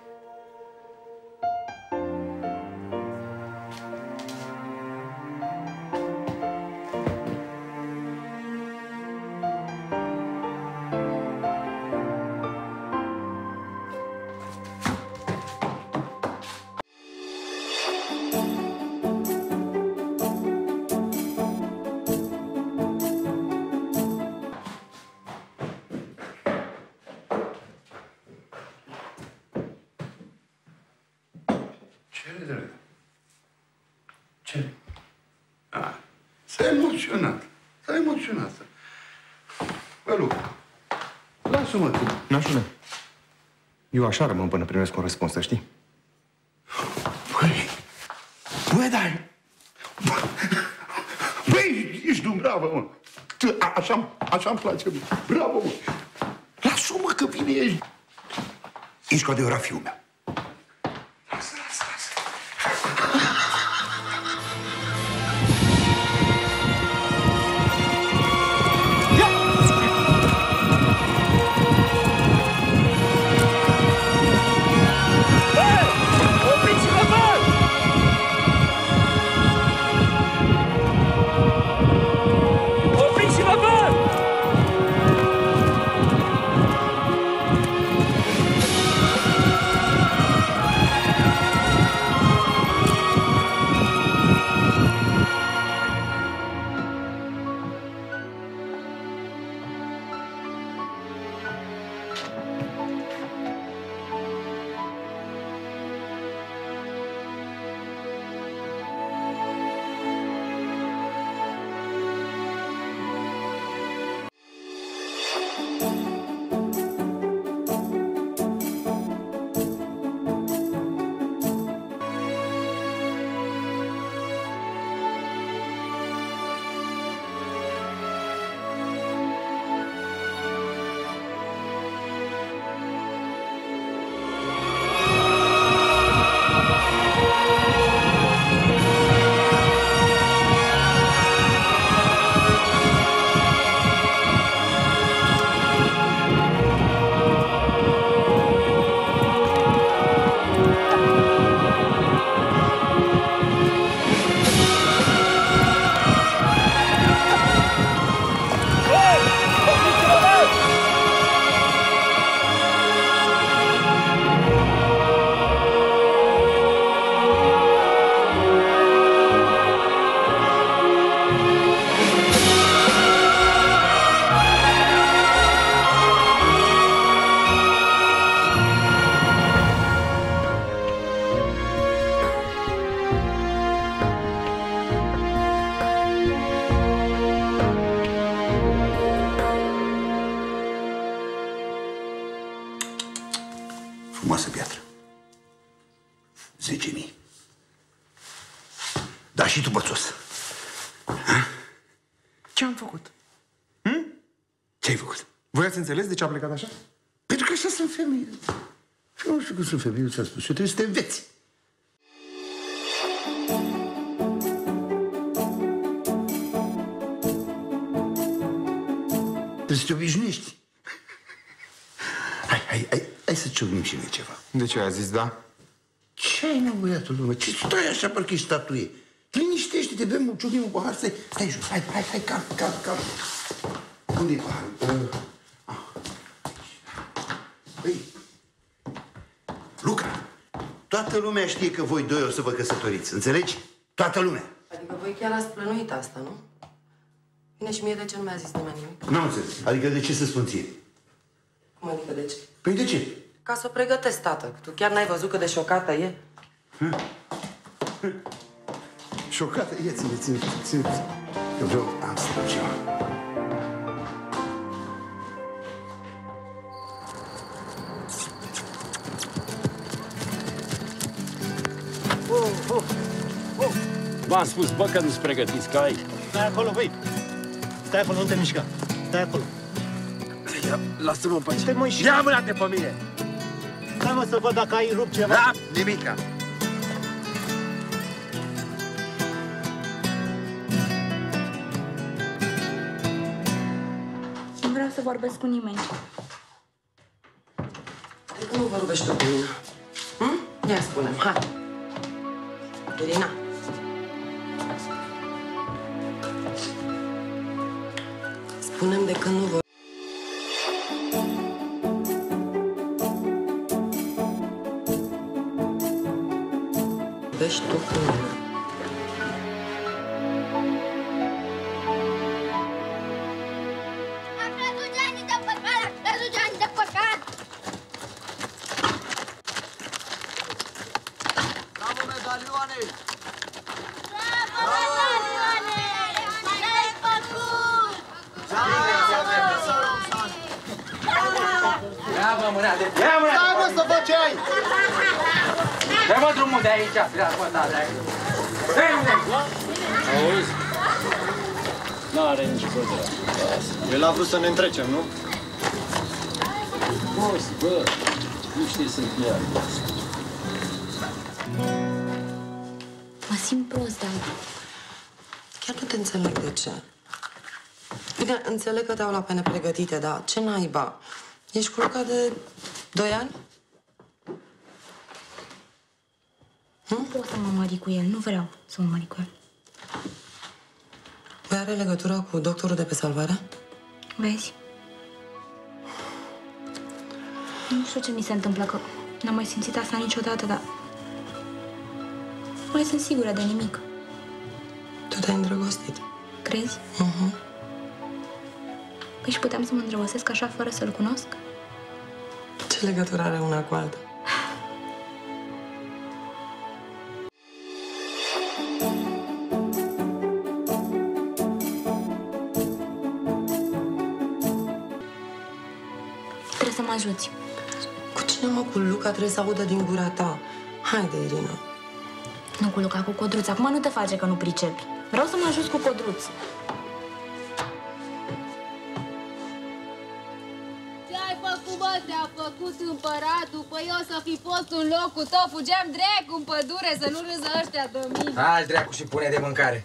Ce de Ce? A, s-a emoționat. S-a emoționat. Bă, Luca, lasă-mă tu. Nașule, eu așa rămân până primesc un răspuns, să știi. Băi, băi, dar... Băi, ești un bravă, mă. Așa-mi așa-mi place, mă. Bravo, mă. Lasă-mă că bine ești. Ești cu adevărat fiul meu. Lasă, lasă, lasă. frumoasă piatră. Zece mii. Da, și tu, bățos. Ce-am făcut? Ce-ai făcut? Voi ați înțeles de ce a plecat așa? Pentru că așa sunt femei. Și eu nu știu cum sunt femei, ți-am spus. Eu trebuie să te înveți. Trebuie să te obișnuiești. Hai, hai, hai, hai să ciocnim și noi ceva. De ce a zis da? Ce ai, mă, băiatul lume? Ce stai așa, parcă ești statuie? Liniștește-te, bem, ciocnim un pahar, stai, stai jos, hai, hai, hai, calm, calm, calm. Unde-i paharul? Uh, ah. Păi, Luca, toată lumea știe că voi doi o să vă căsătoriți, înțelegi? Toată lumea. Adică voi chiar ați plănuit asta, nu? Bine, și mie de ce nu mi-a zis nimeni nimic? N-am înțeles. Adică de ce să spun ție? Cum adică de ce? Păi de ce? Ca să o pregătesc, tată. Tu chiar n-ai văzut cât de șocată e? Șocată? Ia, ține, ține, ține. Eu vreau... Am să fac ceva. Oh, oh, oh. V-am spus, bă, că nu-ți pregătiți cai. Stai acolo, băi. Stai acolo, nu te mișca. Stai acolo. Ia, lasă-mă în pace. Te mă și... Ia mâna-te pe mine! Stai, mă, să văd dacă ai rupt ceva. Da, nimica. Nu vreau să vorbesc cu nimeni. De cum nu vorbești tu cu mine? Hm? Ia spune-mi, hai. Irina. Spune-mi de când nu vorbești. Vorbești tu cu mine. Ia, mă, mâna de... Ia, mâna! Stai, mă, să văd ce ai! Dă-mă drumul de aici, treabă, mă, da, de aici. Dă-i unde? Auzi? N-are nici probleme. El a vrut să ne întrecem, nu? Boss, bă, nu știi să fie. Mă simt prost, dar... Chiar nu te înțeleg de ce. Bine, înțeleg că te-au luat pe nepregătite, dar ce naiba? Ești cu Luca de doi ani? Nu pot să mă mări cu el, nu vreau să mă mări cu el. Păi are legătură cu doctorul de pe Salvare? Vezi? Nu știu ce mi se întâmplă, că n-am mai simțit asta niciodată, dar... Nu mai sunt sigură de nimic. Tu te-ai îndrăgostit. Crezi? Uh-huh. Păi și puteam să mă îndrăgostesc așa fără să-l cunosc? Ce legătură are una cu alta? Trebuie să mă ajuți. Cu cine, mă, cu Luca trebuie să audă din gura ta? Haide, Irina. Nu cu Luca, cu Codruț. Acum nu te face că nu pricepi. Vreau să mă ajut cu Codruț. Ce-ai făcut, bă? Te-a făcut împăratul? Păi eu să fi fost în locul tău, fugeam dracu în pădure să nu râză ăștia de mine. Hai, dracu, și pune de mâncare.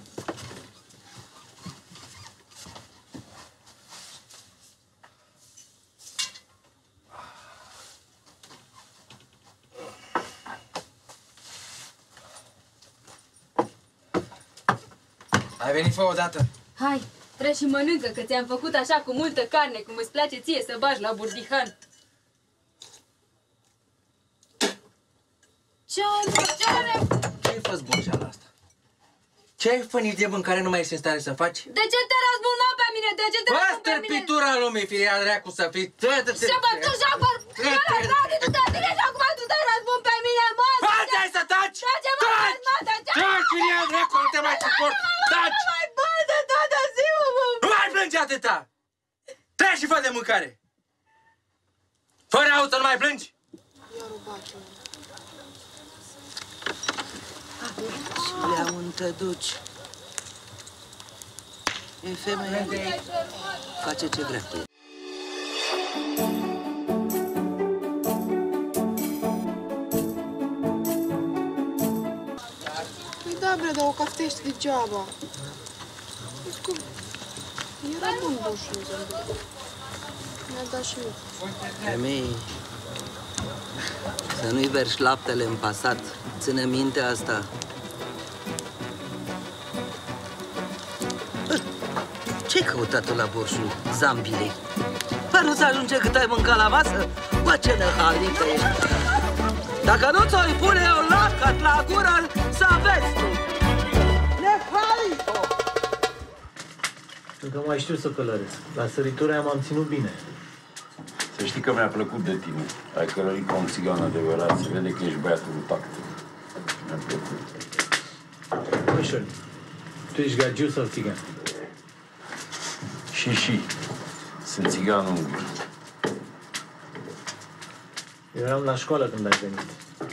Ai venit, fă odată. Hai, treci și mănâncă, că ți-am făcut așa cu multă carne, cum îți place ție să bagi la burdihan. Ce-ai, mă, ce-ai? Ce-ai fost boșeala asta? Ce-ai fănit de mâncare nu mai ești în stare să faci? De ce te răzbun, mă, pe mine? De ce te răzbun pe mine? Bă, stârpitura lumii, firea dracu să fii... Ce mă, tu și-acum... Tu te tine și acum tu te răzbun pe mine, mă! Bate, hai să taci! Taci, mă, mă, taci! Taci, firea dracu, nu te mai suport! Taci! Nu mai bate toată ziua, mă! Nu mai plânge atâta! Treci și fă de mâncare! Fără auto nu mai plângi? Și le-am întăduci. E femeia de aici. Face ce vrea cu ea. Păi da, bre, dar o caftești degeaba. Deci cum? Era bun boșul zâmbit. Mi-a dat și mie. Femei, să nu-i vergi laptele în pasat. Ține minte asta. Ce-ai căutat tu la borșul zambilei? Păi nu-ți ajunge cât ai mâncat la masă? Bă, ce nehalită ești! Dacă nu ți-o pune eu lacăt la gură, să aveți tu! Nehalită! Încă mai știu să călăresc. La săritura m-am ținut bine. Să știi că mi-a plăcut de tine. Ai călărit ca un țigan adevărat. Se vede că ești băiatul tact. Mi-a plăcut. Mășori, tu ești gagiu sau țigan? Și, și. Sunt țigan ungur. Eu eram la școală când ai venit.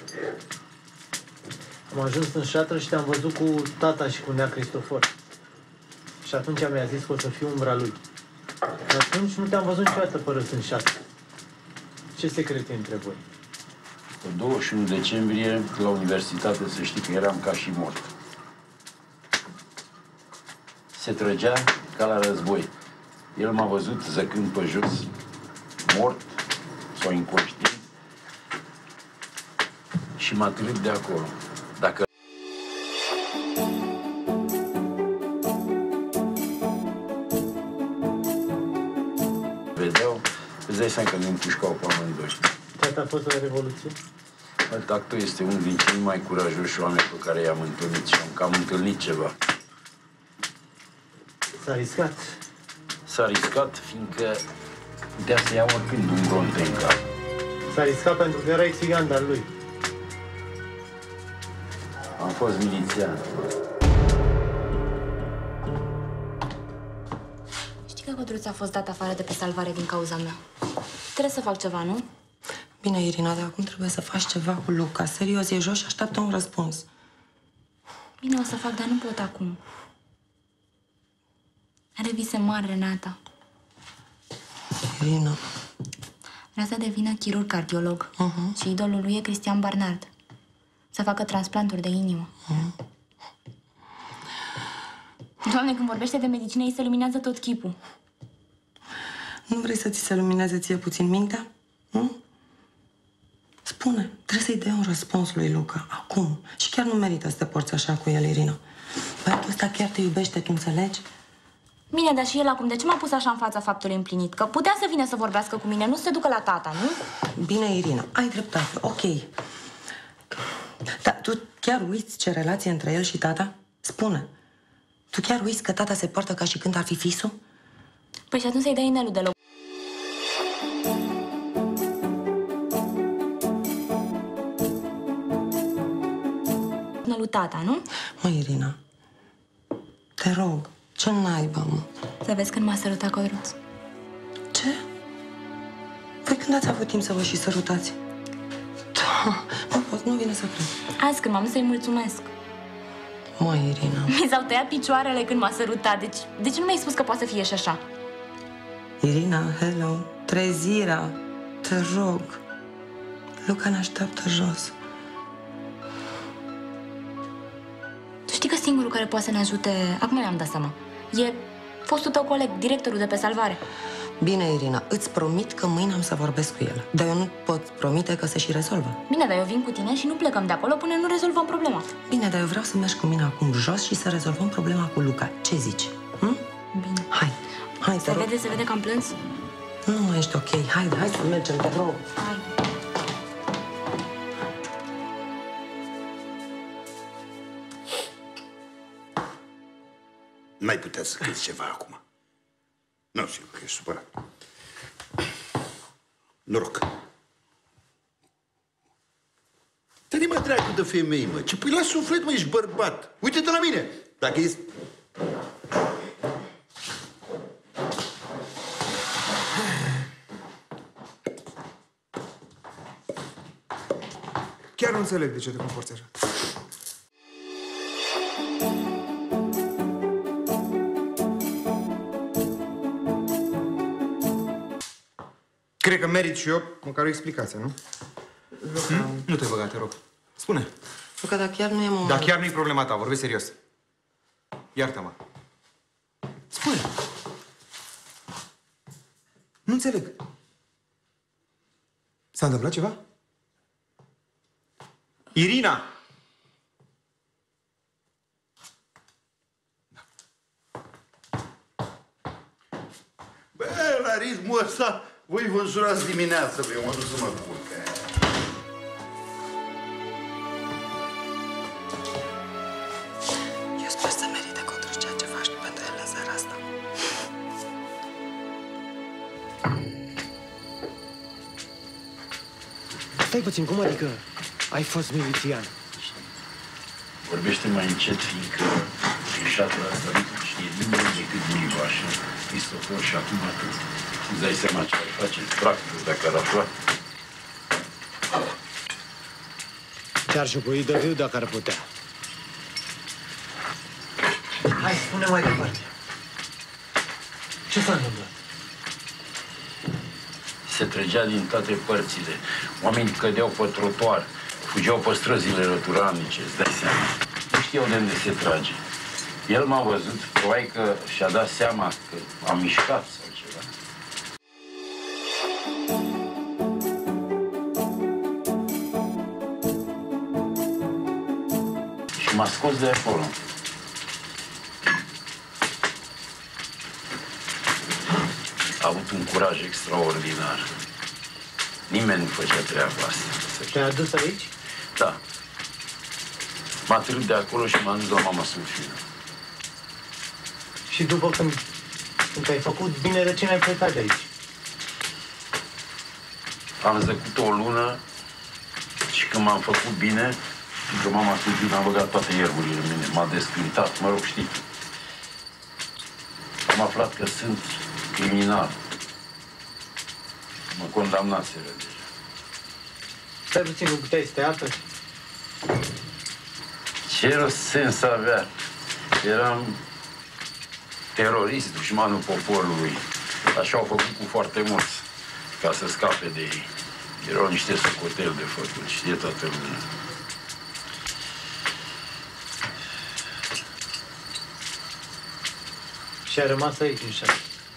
Am ajuns în șatră și te-am văzut cu tata și cu nea Cristofor. Și atunci mi-a zis că o să fiu umbra lui. Și atunci nu te-am văzut niciodată părăsând șatră. Ce secret e între voi? Pe douăzeci și unu decembrie, la universitate, să știi că eram ca și mort. Se trăgea ca la război. El m-a văzut zăcând pe jos, mort sau inconștient, și m-a târât de acolo. Dacă vedeau, îți dai seama că nu împușcau pe amândoi. Tata a fost la Revoluție? Tactul este unul din cei mai curajoși oameni pe care i-am întâlnit și am cam întâlnit ceva. S-a riscat. S-a riscat, fiindcă putea să ia oricând un bronte în cap. S-a riscat pentru că erai țigan de-al lui. Am fost milițian. Știi că Codruț a fost dat afară de pe salvare din cauza mea. Trebuie să fac ceva, nu? Bine, Irina, dar acum trebuie să faci ceva cu Luca. Serios, e jos și așteaptă un răspuns. Bine, o să fac, dar nu pot acum. Are vise mari, Renata. Irina. Vrea să devină chirurg cardiolog. Uh-huh. Și idolul lui e Cristian Barnard. Să facă transplanturi de inimă. Uh-huh. Doamne, când vorbește de medicină, îi se luminează tot chipul. Nu vrei să ți se lumineze ție puțin mintea? Nu? Spune, trebuie să-i dai un răspuns lui Luca, acum. Și chiar nu merită să te porți așa cu el, Irina. Băiatul ăsta chiar te iubește, tu înțelegi? Bine, dar și el acum, de ce m-a pus așa în fața faptului împlinit? Că putea să vină să vorbească cu mine, nu să se ducă la tata, nu? Bine, Irina, ai dreptate, ok. Dar tu chiar uiți ce relație între el și tata? Spune. Tu chiar uiți că tata se poartă ca și când ar fi fisul? Păi și atunci să-i dai inelul deloc. Lui tata, nu? Mă, Irina, te rog, ce naiba, mă? Să vezi când m-a sărutat Codruț. Ce? Voi când ați avut timp să vă și sărutați? Da, nu pot, nu vine să cred. Azi când m-am să-i mulțumesc. Mă, Irina. Mi s-au tăiat picioarele când m-a sărutat, deci de ce nu mi-ai spus că poate să fie și așa? Irina, hello, trezirea, te rog. Luca ne așteaptă jos. Tu știi că singurul care poate să ne ajute, acum mi-am dat seama, e fostul tău coleg, directorul de pe salvare. Bine, Irina, îți promit că mâine am să vorbesc cu el. Dar eu nu pot promite că se și rezolvă. Bine, dar eu vin cu tine și nu plecăm de acolo până nu rezolvăm problema. Bine, dar eu vreau să mergi cu mine acum jos și să rezolvăm problema cu Luca. Ce zici? Hm? Bine. Hai, hai, te Se rog. vede, se vede că am plâns? Nu, nu ești ok. Hai, hai să mergem, te rog. Hai. N-ai putea să crezi ceva acum. Nu, sigur că ești supărat. Noroc. Te mă dracu de femei, mă. Ce pui la suflet, mă, ești bărbat. Uite-te la mine. Dacă ești... înțeleg de ce te comporți așa. Cred că merit și eu măcar o explicație, nu? Luca... Hmm? Nu te băga, te rog. Spune. Luca, dar chiar nu e momentul. Dar chiar nu e problema ta, vorbesc serios. Iartă-mă. Spune. Nu înțeleg. S-a întâmplat ceva? Irina! Bă, la ritmul ăsta, voi vă înjurați dimineața, bă, eu mă duc să mă culc. Eu sper să merite contra ceea ce faci tu pentru el în seara asta. Stai puțin, cum adică ai fost milițian? Vorbește mai încet, fiindcă greșatul asta nu știe nimeni decât Bulibașă, Cristofor și acum atât. Îți dai seama ce ar face practic dacă ar afla? Ce-ar șupui de viu dacă ar putea. Hai, spune mai departe. Ce s-a întâmplat? Se trăgea din toate părțile. Oamenii cădeau pe trotuar, fugeau pe străzile răturanice, îți dai seama. Nu știau de unde se trage. El m-a văzut, probabil că și-a dat seama că am mișcat sau ceva. Și m-a scos de acolo. A avut un curaj extraordinar. Nimeni nu făcea treaba asta. Te-a adus aici? Da. M-a târât de acolo și m-a dus la mama Sulfină. Și după când, când ai făcut bine, de ce n-ai plecat de aici? Am zăcut o lună și când m-am făcut bine, că mama Sulfină a băgat toate ierburile în mine, m-a descântat, mă rog, știi. Am aflat că sunt criminal. Mă condamnaseră deja. Stai puțin, nu puteai să te apă? Ce rost sens avea? Eram terorist, dușmanul poporului. Așa au făcut cu foarte mulți, ca să scape de ei. Erau niște socoteli de făcut, știe toată lumea. Și a rămas aici, Mișa.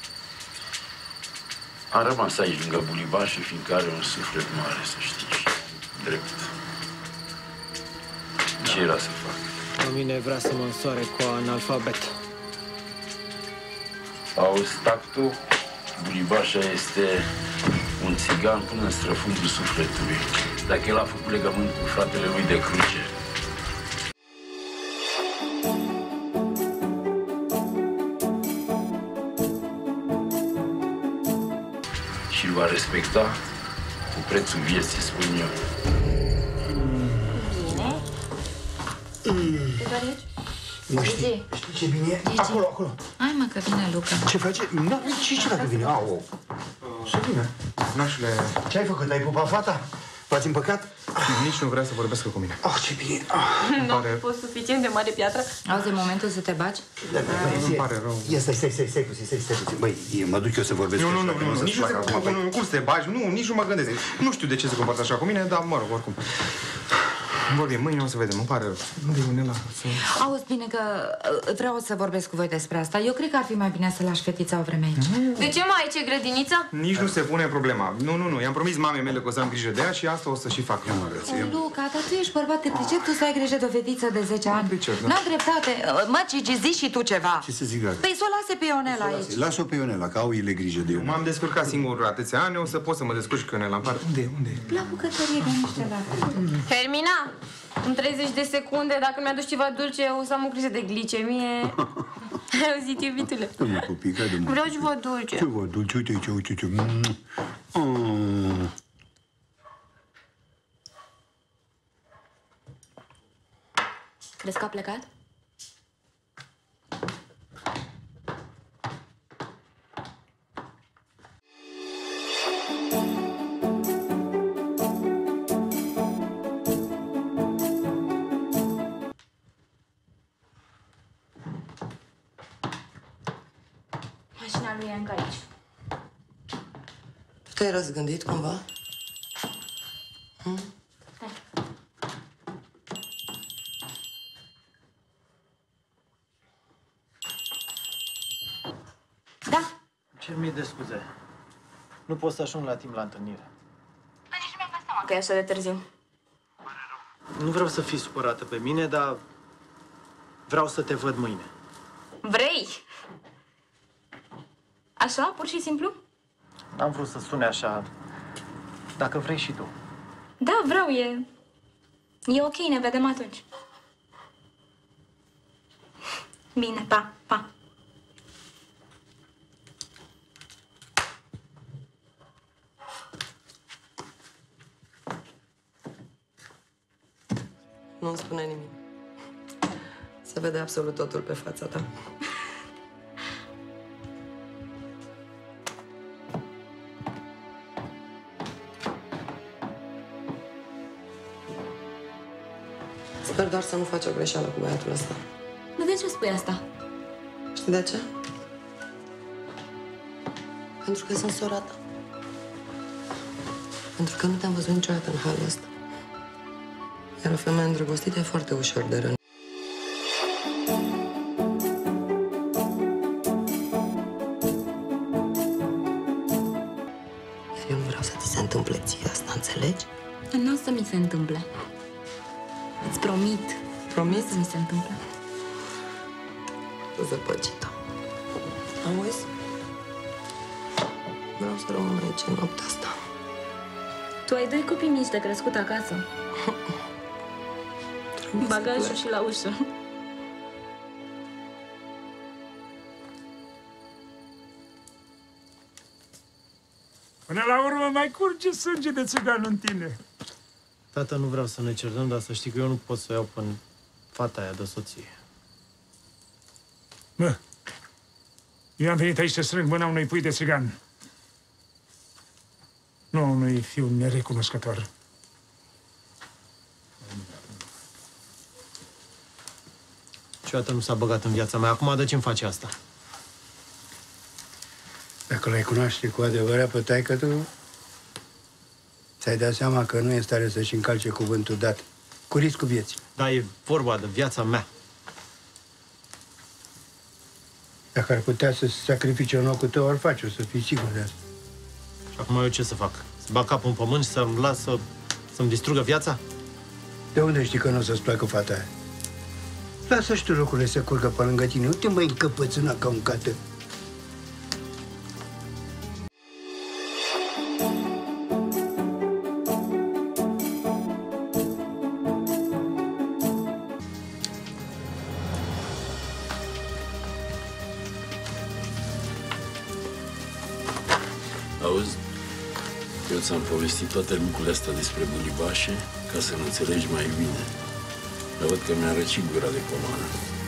Am rămas aici, lângă Bulibașă, fiindcă are un suflet mare, să știi, și drept. Ce era să fac? La mine vrea să mă însoare cu analfabet. Auzi, tactul, Bulibașa este un țigan până în străfundul sufletului. Dacă el a făcut legământ cu fratele lui de cruce. Și îl va respecta cu prețul vieții, spun eu. Te doare aici? Nu știi, știi ce bine e? Acolo, acolo. Hai mă, că vine Luca. Ce face? Da, ce, ce dacă vine? Au, să vină. Nașule... Ce ai făcut? Ai pupat fata? V-ați împăcat? Nici nu vrea să vorbească cu mine. Ah, ce bine. Nu am fost suficient de mare piatră. Auzi, e momentul să te baci? Da, da, îmi pare rău. Ia, stai, stai, stai, stai puțin, stai, stai puțin. Băi, eu mă duc eu să vorbesc Nu, cu nu, ăștia, nu, că nu, nu nici nu se... Nu, cum să te bagi? Nu, nici nu mă gândesc. Nu știu de ce se comportă așa cu mine, dar mă rog, oricum. Vorbim, mâine o să vedem, îmi pare rău. Unde e Unela? Auzi, bine că uh, vreau să vorbesc cu voi despre asta. Eu cred că ar fi mai bine să lași fetița o vreme aici. De ce mai aici e grădinița? Nici nu se pune problema. Nu, nu, nu. I-am promis mamei mele că o să am grijă de ea și asta o să și fac. Eu mă Oh, Luca, dar tu ești bărbat, te pricep tu să ai grijă de o fetiță de zece ani. Pricep, da. N-am dreptate. Mă, Cici, zi și tu ceva. Ce să zic, Gaga? Păi să o lase pe Ionela aici. Lasă-o pe Ionela, că au ele grijă de eu. M-am descurcat singur atâția ani, o să pot să mă descurc cu Ionela. Îmi pare... Unde e? Unde e? La bucătărie, de niște lapte. Hermina, în treizeci de secunde, dacă mi-aduci ceva dulce, o să am o criză de glicemie. Ai auzit, iubitule? Domnul Pupica, domnul Vreau ceva dulce. Ceva dulce, uite aici, uite aici. Mm. Crezi că a plecat? mașina lui e încă aici. Tu te-ai răzgândit cumva? Hmm? Da. Cer mii de scuze. Nu pot să ajung la timp la întâlnire. Că e așa de târziu. Nu vreau să fii supărată pe mine, dar vreau să te văd mâine. Vrei? Așa, pur și simplu? N-am vrut să sune așa. Dacă vrei și tu. Da, vreau, e... E ok, ne vedem atunci. Bine, pa, pa. Nu-mi spune nimic. Se vede absolut totul pe fața ta. Sper doar să nu faci o greșeală cu băiatul ăsta. Dar de ce spui asta? Știi de ce? Pentru că sunt sora ta. Pentru că nu te-am văzut niciodată în halul ăsta. Iar o femeie îndrăgostită e foarte ușor de răni. Eu nu vreau să ți se întâmple ție asta, înțelegi? Nu o să mi se întâmple. Îți promit. Promis? Să mi se întâmple. Zăpăcită. Auzi? Vreau să rămân aici în noaptea asta. Tu ai doi copii mici de crescut acasă. Bagajul și la ușă. Până la urmă mai curge sânge de țigan în tine. Tată, nu vreau să ne certăm, dar să știi că eu nu pot să o iau până fata aia de soție. Mă, eu am venit aici să strâng mâna unui pui de țigan. Nu unui fiu nerecunoscător. Niciodată nu s-a băgat în viața mea. Acum de ce-mi face asta? Dacă l-ai cunoaște cu adevărat pe taică tu, ți-ai dat seama că nu e în stare să-și încalce cuvântul dat, cu riscul vieții. Da, e vorba de viața mea. Dacă ar putea să se sacrifice în locul tău, ar face, o să fii sigur de asta. Și acum eu ce să fac? Să bag capul în pământ și să-mi las să, să-mi distrugă viața? De unde știi că nu o să-ți placă fata aia? Lasă și tu lucrurile să curgă pe lângă tine, nu te mai încăpățâna ca un cată. Auzi, eu ți-am povestit toate lucrurile astea despre bunibașe ca să ne înțelegi mai bine. Dar văd că mi-a răcit gura de pomană.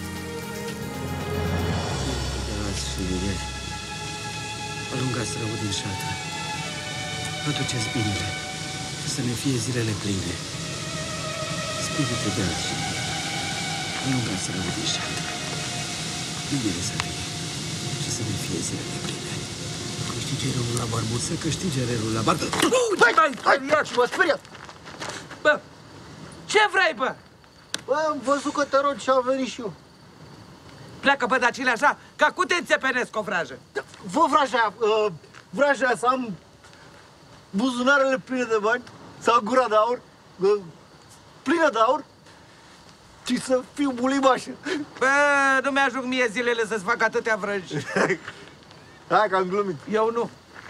Alungați rău din șatră. Aduceți binele, să ne fie zilele pline. Spirite de alții, alungați rău din șatră. Binele să fie și să ne fie zilele pline. Câștige răul la barbut, să câștige răul la barbut. Băi, băi, hai, ia-și, mă speriat! Bă, ce vrei, bă? Bă, am văzut că te rogi și am venit și eu. Pleacă pe dacile așa, ca cu te înțepenesc o vrajă. Vă vraja, uh, vraja să am buzunarele pline de bani, să am gura de aur, uh, plină de aur, și să fiu bulimașă. Bă, nu mi-ajung mie zilele să-ți fac atâtea vrăji. Hai că am glumit. Eu nu.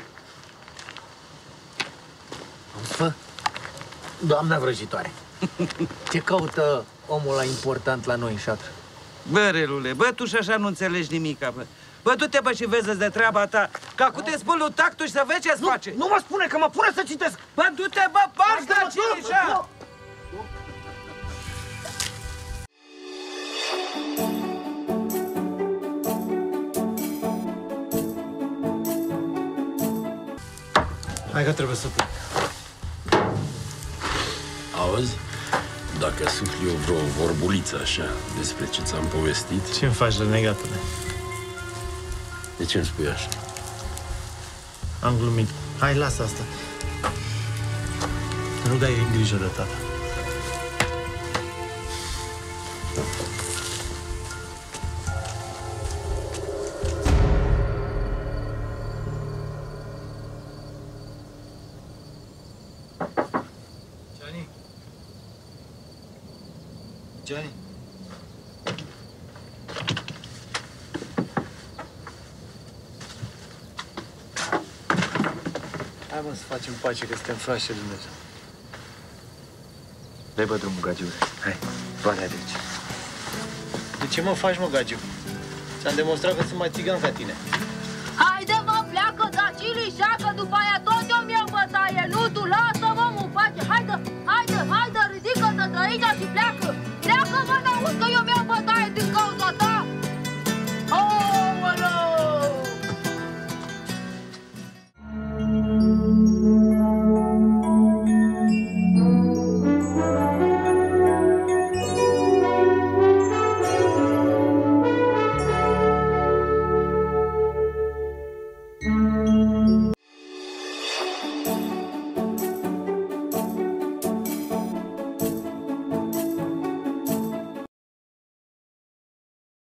Fă, doamna vrăjitoare, ce caută omul ăla important la noi în șatră? Bă, relule, bă, tu și așa nu înțelegi nimica, bă. Bă, du-te, bă, și vezi de treaba ta. Ca cu te spun lui Tactu și să vezi ce-ți face. Nu mă spune, că mă pune să citesc. Bă, du-te, bă, parți la cinișa! Hai că trebuie să plec. Auzi? Dacă sufli eu vreo vorbuliță așa despre ce ți-am povestit... Ce-mi faci, renegatule? De ce îmi spui așa? Am glumit. Hai, lasă asta. Te rog, ai grijă de tata. Gianni? Gianni? Hai, mă, să facem pace, că suntem frași de Dumnezeu. Dai, bă, drumul, Gagiu. Hai, toate aici. De ce mă faci, mă, Gagiu? Ți-am demonstrat că sunt mai țigan ca tine. Haide, mă, pleacă, dacili, șacă, după aia tot eu-mi iau bătaie, nu tu, lasă-mă, mă, face, haide, haide, haide, ridică-te de aici și pleacă. Pleacă, mă, n-auzi că eu mi